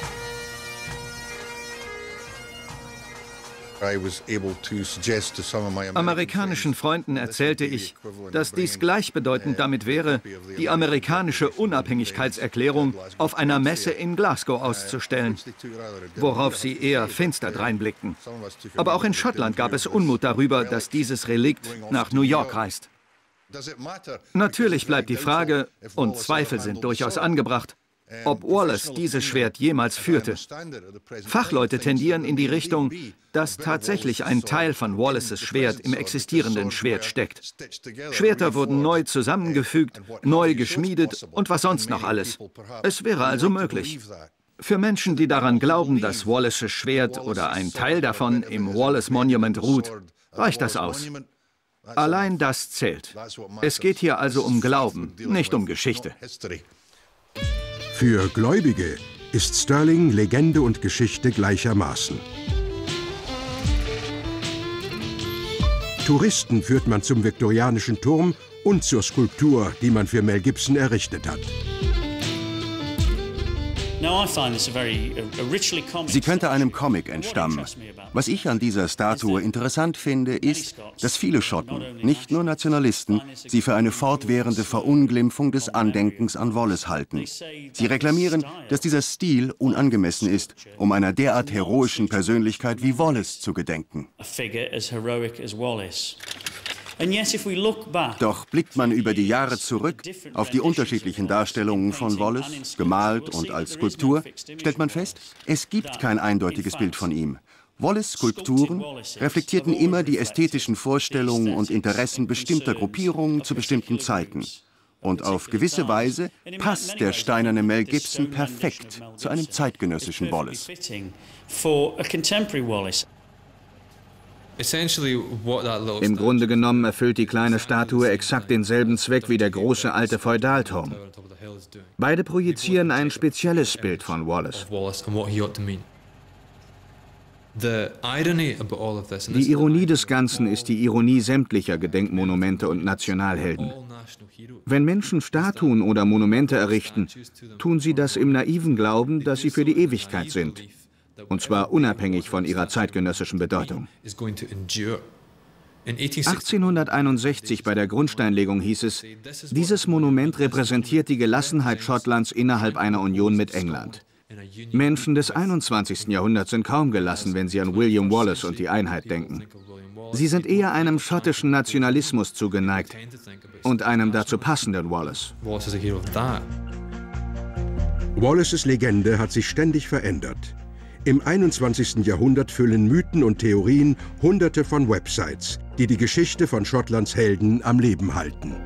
Amerikanischen Freunden erzählte ich, dass dies gleichbedeutend damit wäre, die amerikanische Unabhängigkeitserklärung auf einer Messe in Glasgow auszustellen, worauf sie eher finster dreinblickten. Aber auch in Schottland gab es Unmut darüber, dass dieses Relikt nach New York reist. Natürlich bleibt die Frage, und Zweifel sind durchaus angebracht, ob Wallace dieses Schwert jemals führte. Fachleute tendieren in die Richtung, dass tatsächlich ein Teil von Wallaces Schwert im existierenden Schwert steckt. Schwerter wurden neu zusammengefügt, neu geschmiedet und was sonst noch alles. Es wäre also möglich. Für Menschen, die daran glauben, dass Wallaces Schwert oder ein Teil davon im Wallace Monument ruht, reicht das aus. Allein das zählt. Es geht hier also um Glauben, nicht um Geschichte. Für Gläubige ist Stirling Legende und Geschichte gleichermaßen. Touristen führt man zum viktorianischen Turm und zur Skulptur, die man für Mel Gibson errichtet hat. Sie könnte einem Comic entstammen. Was ich an dieser Statue interessant finde, ist, dass viele Schotten, nicht nur Nationalisten, sie für eine fortwährende Verunglimpfung des Andenkens an Wallace halten. Sie reklamieren, dass dieser Stil unangemessen ist, um einer derart heroischen Persönlichkeit wie Wallace zu gedenken. Doch blickt man über die Jahre zurück auf die unterschiedlichen Darstellungen von Wallace, gemalt und als Skulptur, stellt man fest, es gibt kein eindeutiges Bild von ihm. Wallace' Skulpturen reflektierten immer die ästhetischen Vorstellungen und Interessen bestimmter Gruppierungen zu bestimmten Zeiten. Und auf gewisse Weise passt der steinerne Mel Gibson perfekt zu einem zeitgenössischen Wallace. Im Grunde genommen erfüllt die kleine Statue exakt denselben Zweck wie der große alte Feudalturm. Beide projizieren ein spezielles Bild von Wallace. Die Ironie des Ganzen ist die Ironie sämtlicher Gedenkmonumente und Nationalhelden. Wenn Menschen Statuen oder Monumente errichten, tun sie das im naiven Glauben, dass sie für die Ewigkeit sind. Und zwar unabhängig von ihrer zeitgenössischen Bedeutung. achtzehnhunderteinundsechzig bei der Grundsteinlegung hieß es, dieses Monument repräsentiert die Gelassenheit Schottlands innerhalb einer Union mit England. Menschen des einundzwanzigsten Jahrhunderts sind kaum gelassen, wenn sie an William Wallace und die Einheit denken. Sie sind eher einem schottischen Nationalismus zugeneigt und einem dazu passenden Wallace. Wallaces Legende hat sich ständig verändert. Im einundzwanzigsten Jahrhundert füllen Mythen und Theorien Hunderte von Websites, die die Geschichte von Schottlands Helden am Leben halten.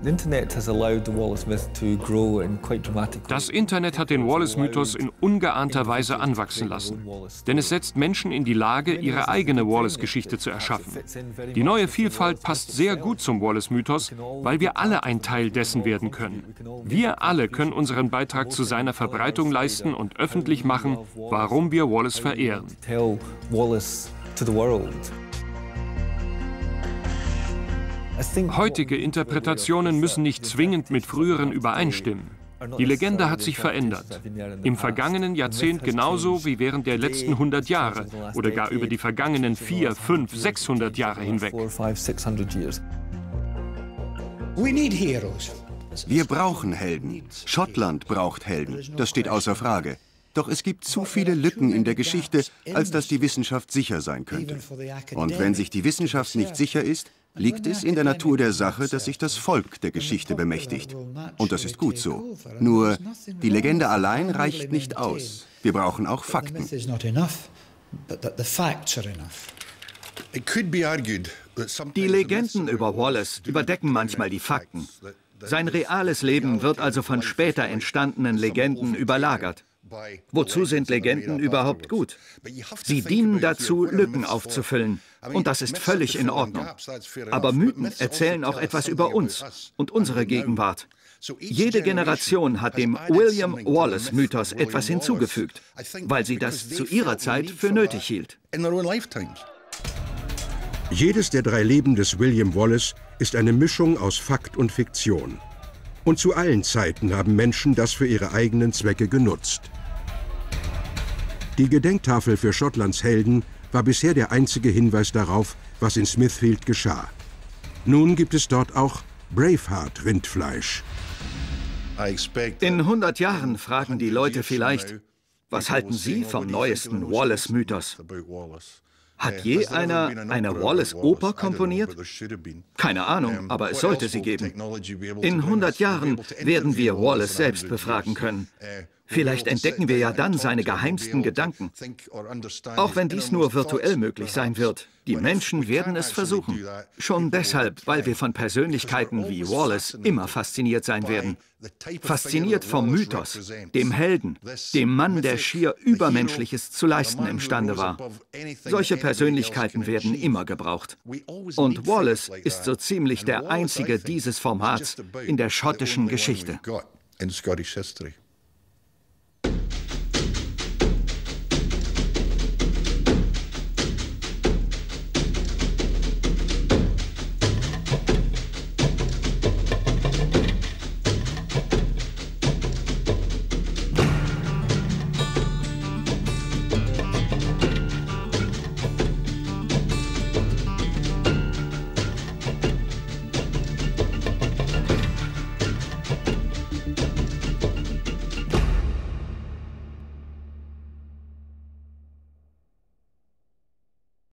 Das Internet hat den Wallace-Mythos in ungeahnter Weise anwachsen lassen. Denn es setzt Menschen in die Lage, ihre eigene Wallace-Geschichte zu erschaffen. Die neue Vielfalt passt sehr gut zum Wallace-Mythos, weil wir alle ein Teil dessen werden können. Wir alle können unseren Beitrag zu seiner Verbreitung leisten und öffentlich machen, warum wir Wallace verehren. Heutige Interpretationen müssen nicht zwingend mit früheren übereinstimmen. Die Legende hat sich verändert. Im vergangenen Jahrzehnt genauso wie während der letzten hundert Jahre oder gar über die vergangenen vierhundert, fünfhundert, sechshundert Jahre hinweg. Wir brauchen Helden. Schottland braucht Helden. Das steht außer Frage. Doch es gibt zu viele Lücken in der Geschichte, als dass die Wissenschaft sicher sein könnte. Und wenn sich die Wissenschaft nicht sicher ist, liegt es in der Natur der Sache, dass sich das Volk der Geschichte bemächtigt. Und das ist gut so. Nur, die Legende allein reicht nicht aus. Wir brauchen auch Fakten. Die Legenden über Wallace überdecken manchmal die Fakten. Sein reales Leben wird also von später entstandenen Legenden überlagert. Wozu sind Legenden überhaupt gut? Sie dienen dazu, Lücken aufzufüllen. Und das ist völlig in Ordnung. Aber Mythen erzählen auch etwas über uns und unsere Gegenwart. Jede Generation hat dem William Wallace-Mythos etwas hinzugefügt, weil sie das zu ihrer Zeit für nötig hielt. Jedes der drei Leben des William Wallace ist eine Mischung aus Fakt und Fiktion. Und zu allen Zeiten haben Menschen das für ihre eigenen Zwecke genutzt. Die Gedenktafel für Schottlands Helden war bisher der einzige Hinweis darauf, was in Smithfield geschah. Nun gibt es dort auch Braveheart-Rindfleisch. In hundert Jahren fragen die Leute vielleicht, was halten Sie vom neuesten Wallace-Mythos? Hat je einer eine Wallace-Oper komponiert? Keine Ahnung, aber es sollte sie geben. In hundert Jahren werden wir Wallace selbst befragen können. Vielleicht entdecken wir ja dann seine geheimsten Gedanken. Auch wenn dies nur virtuell möglich sein wird. Die Menschen werden es versuchen. Schon deshalb, weil wir von Persönlichkeiten wie Wallace immer fasziniert sein werden. Fasziniert vom Mythos, dem Helden, dem Mann, der schier Übermenschliches zu leisten imstande war. Solche Persönlichkeiten werden immer gebraucht. Und Wallace ist so ziemlich der einzige dieses Formats in der schottischen Geschichte. In Scottish history.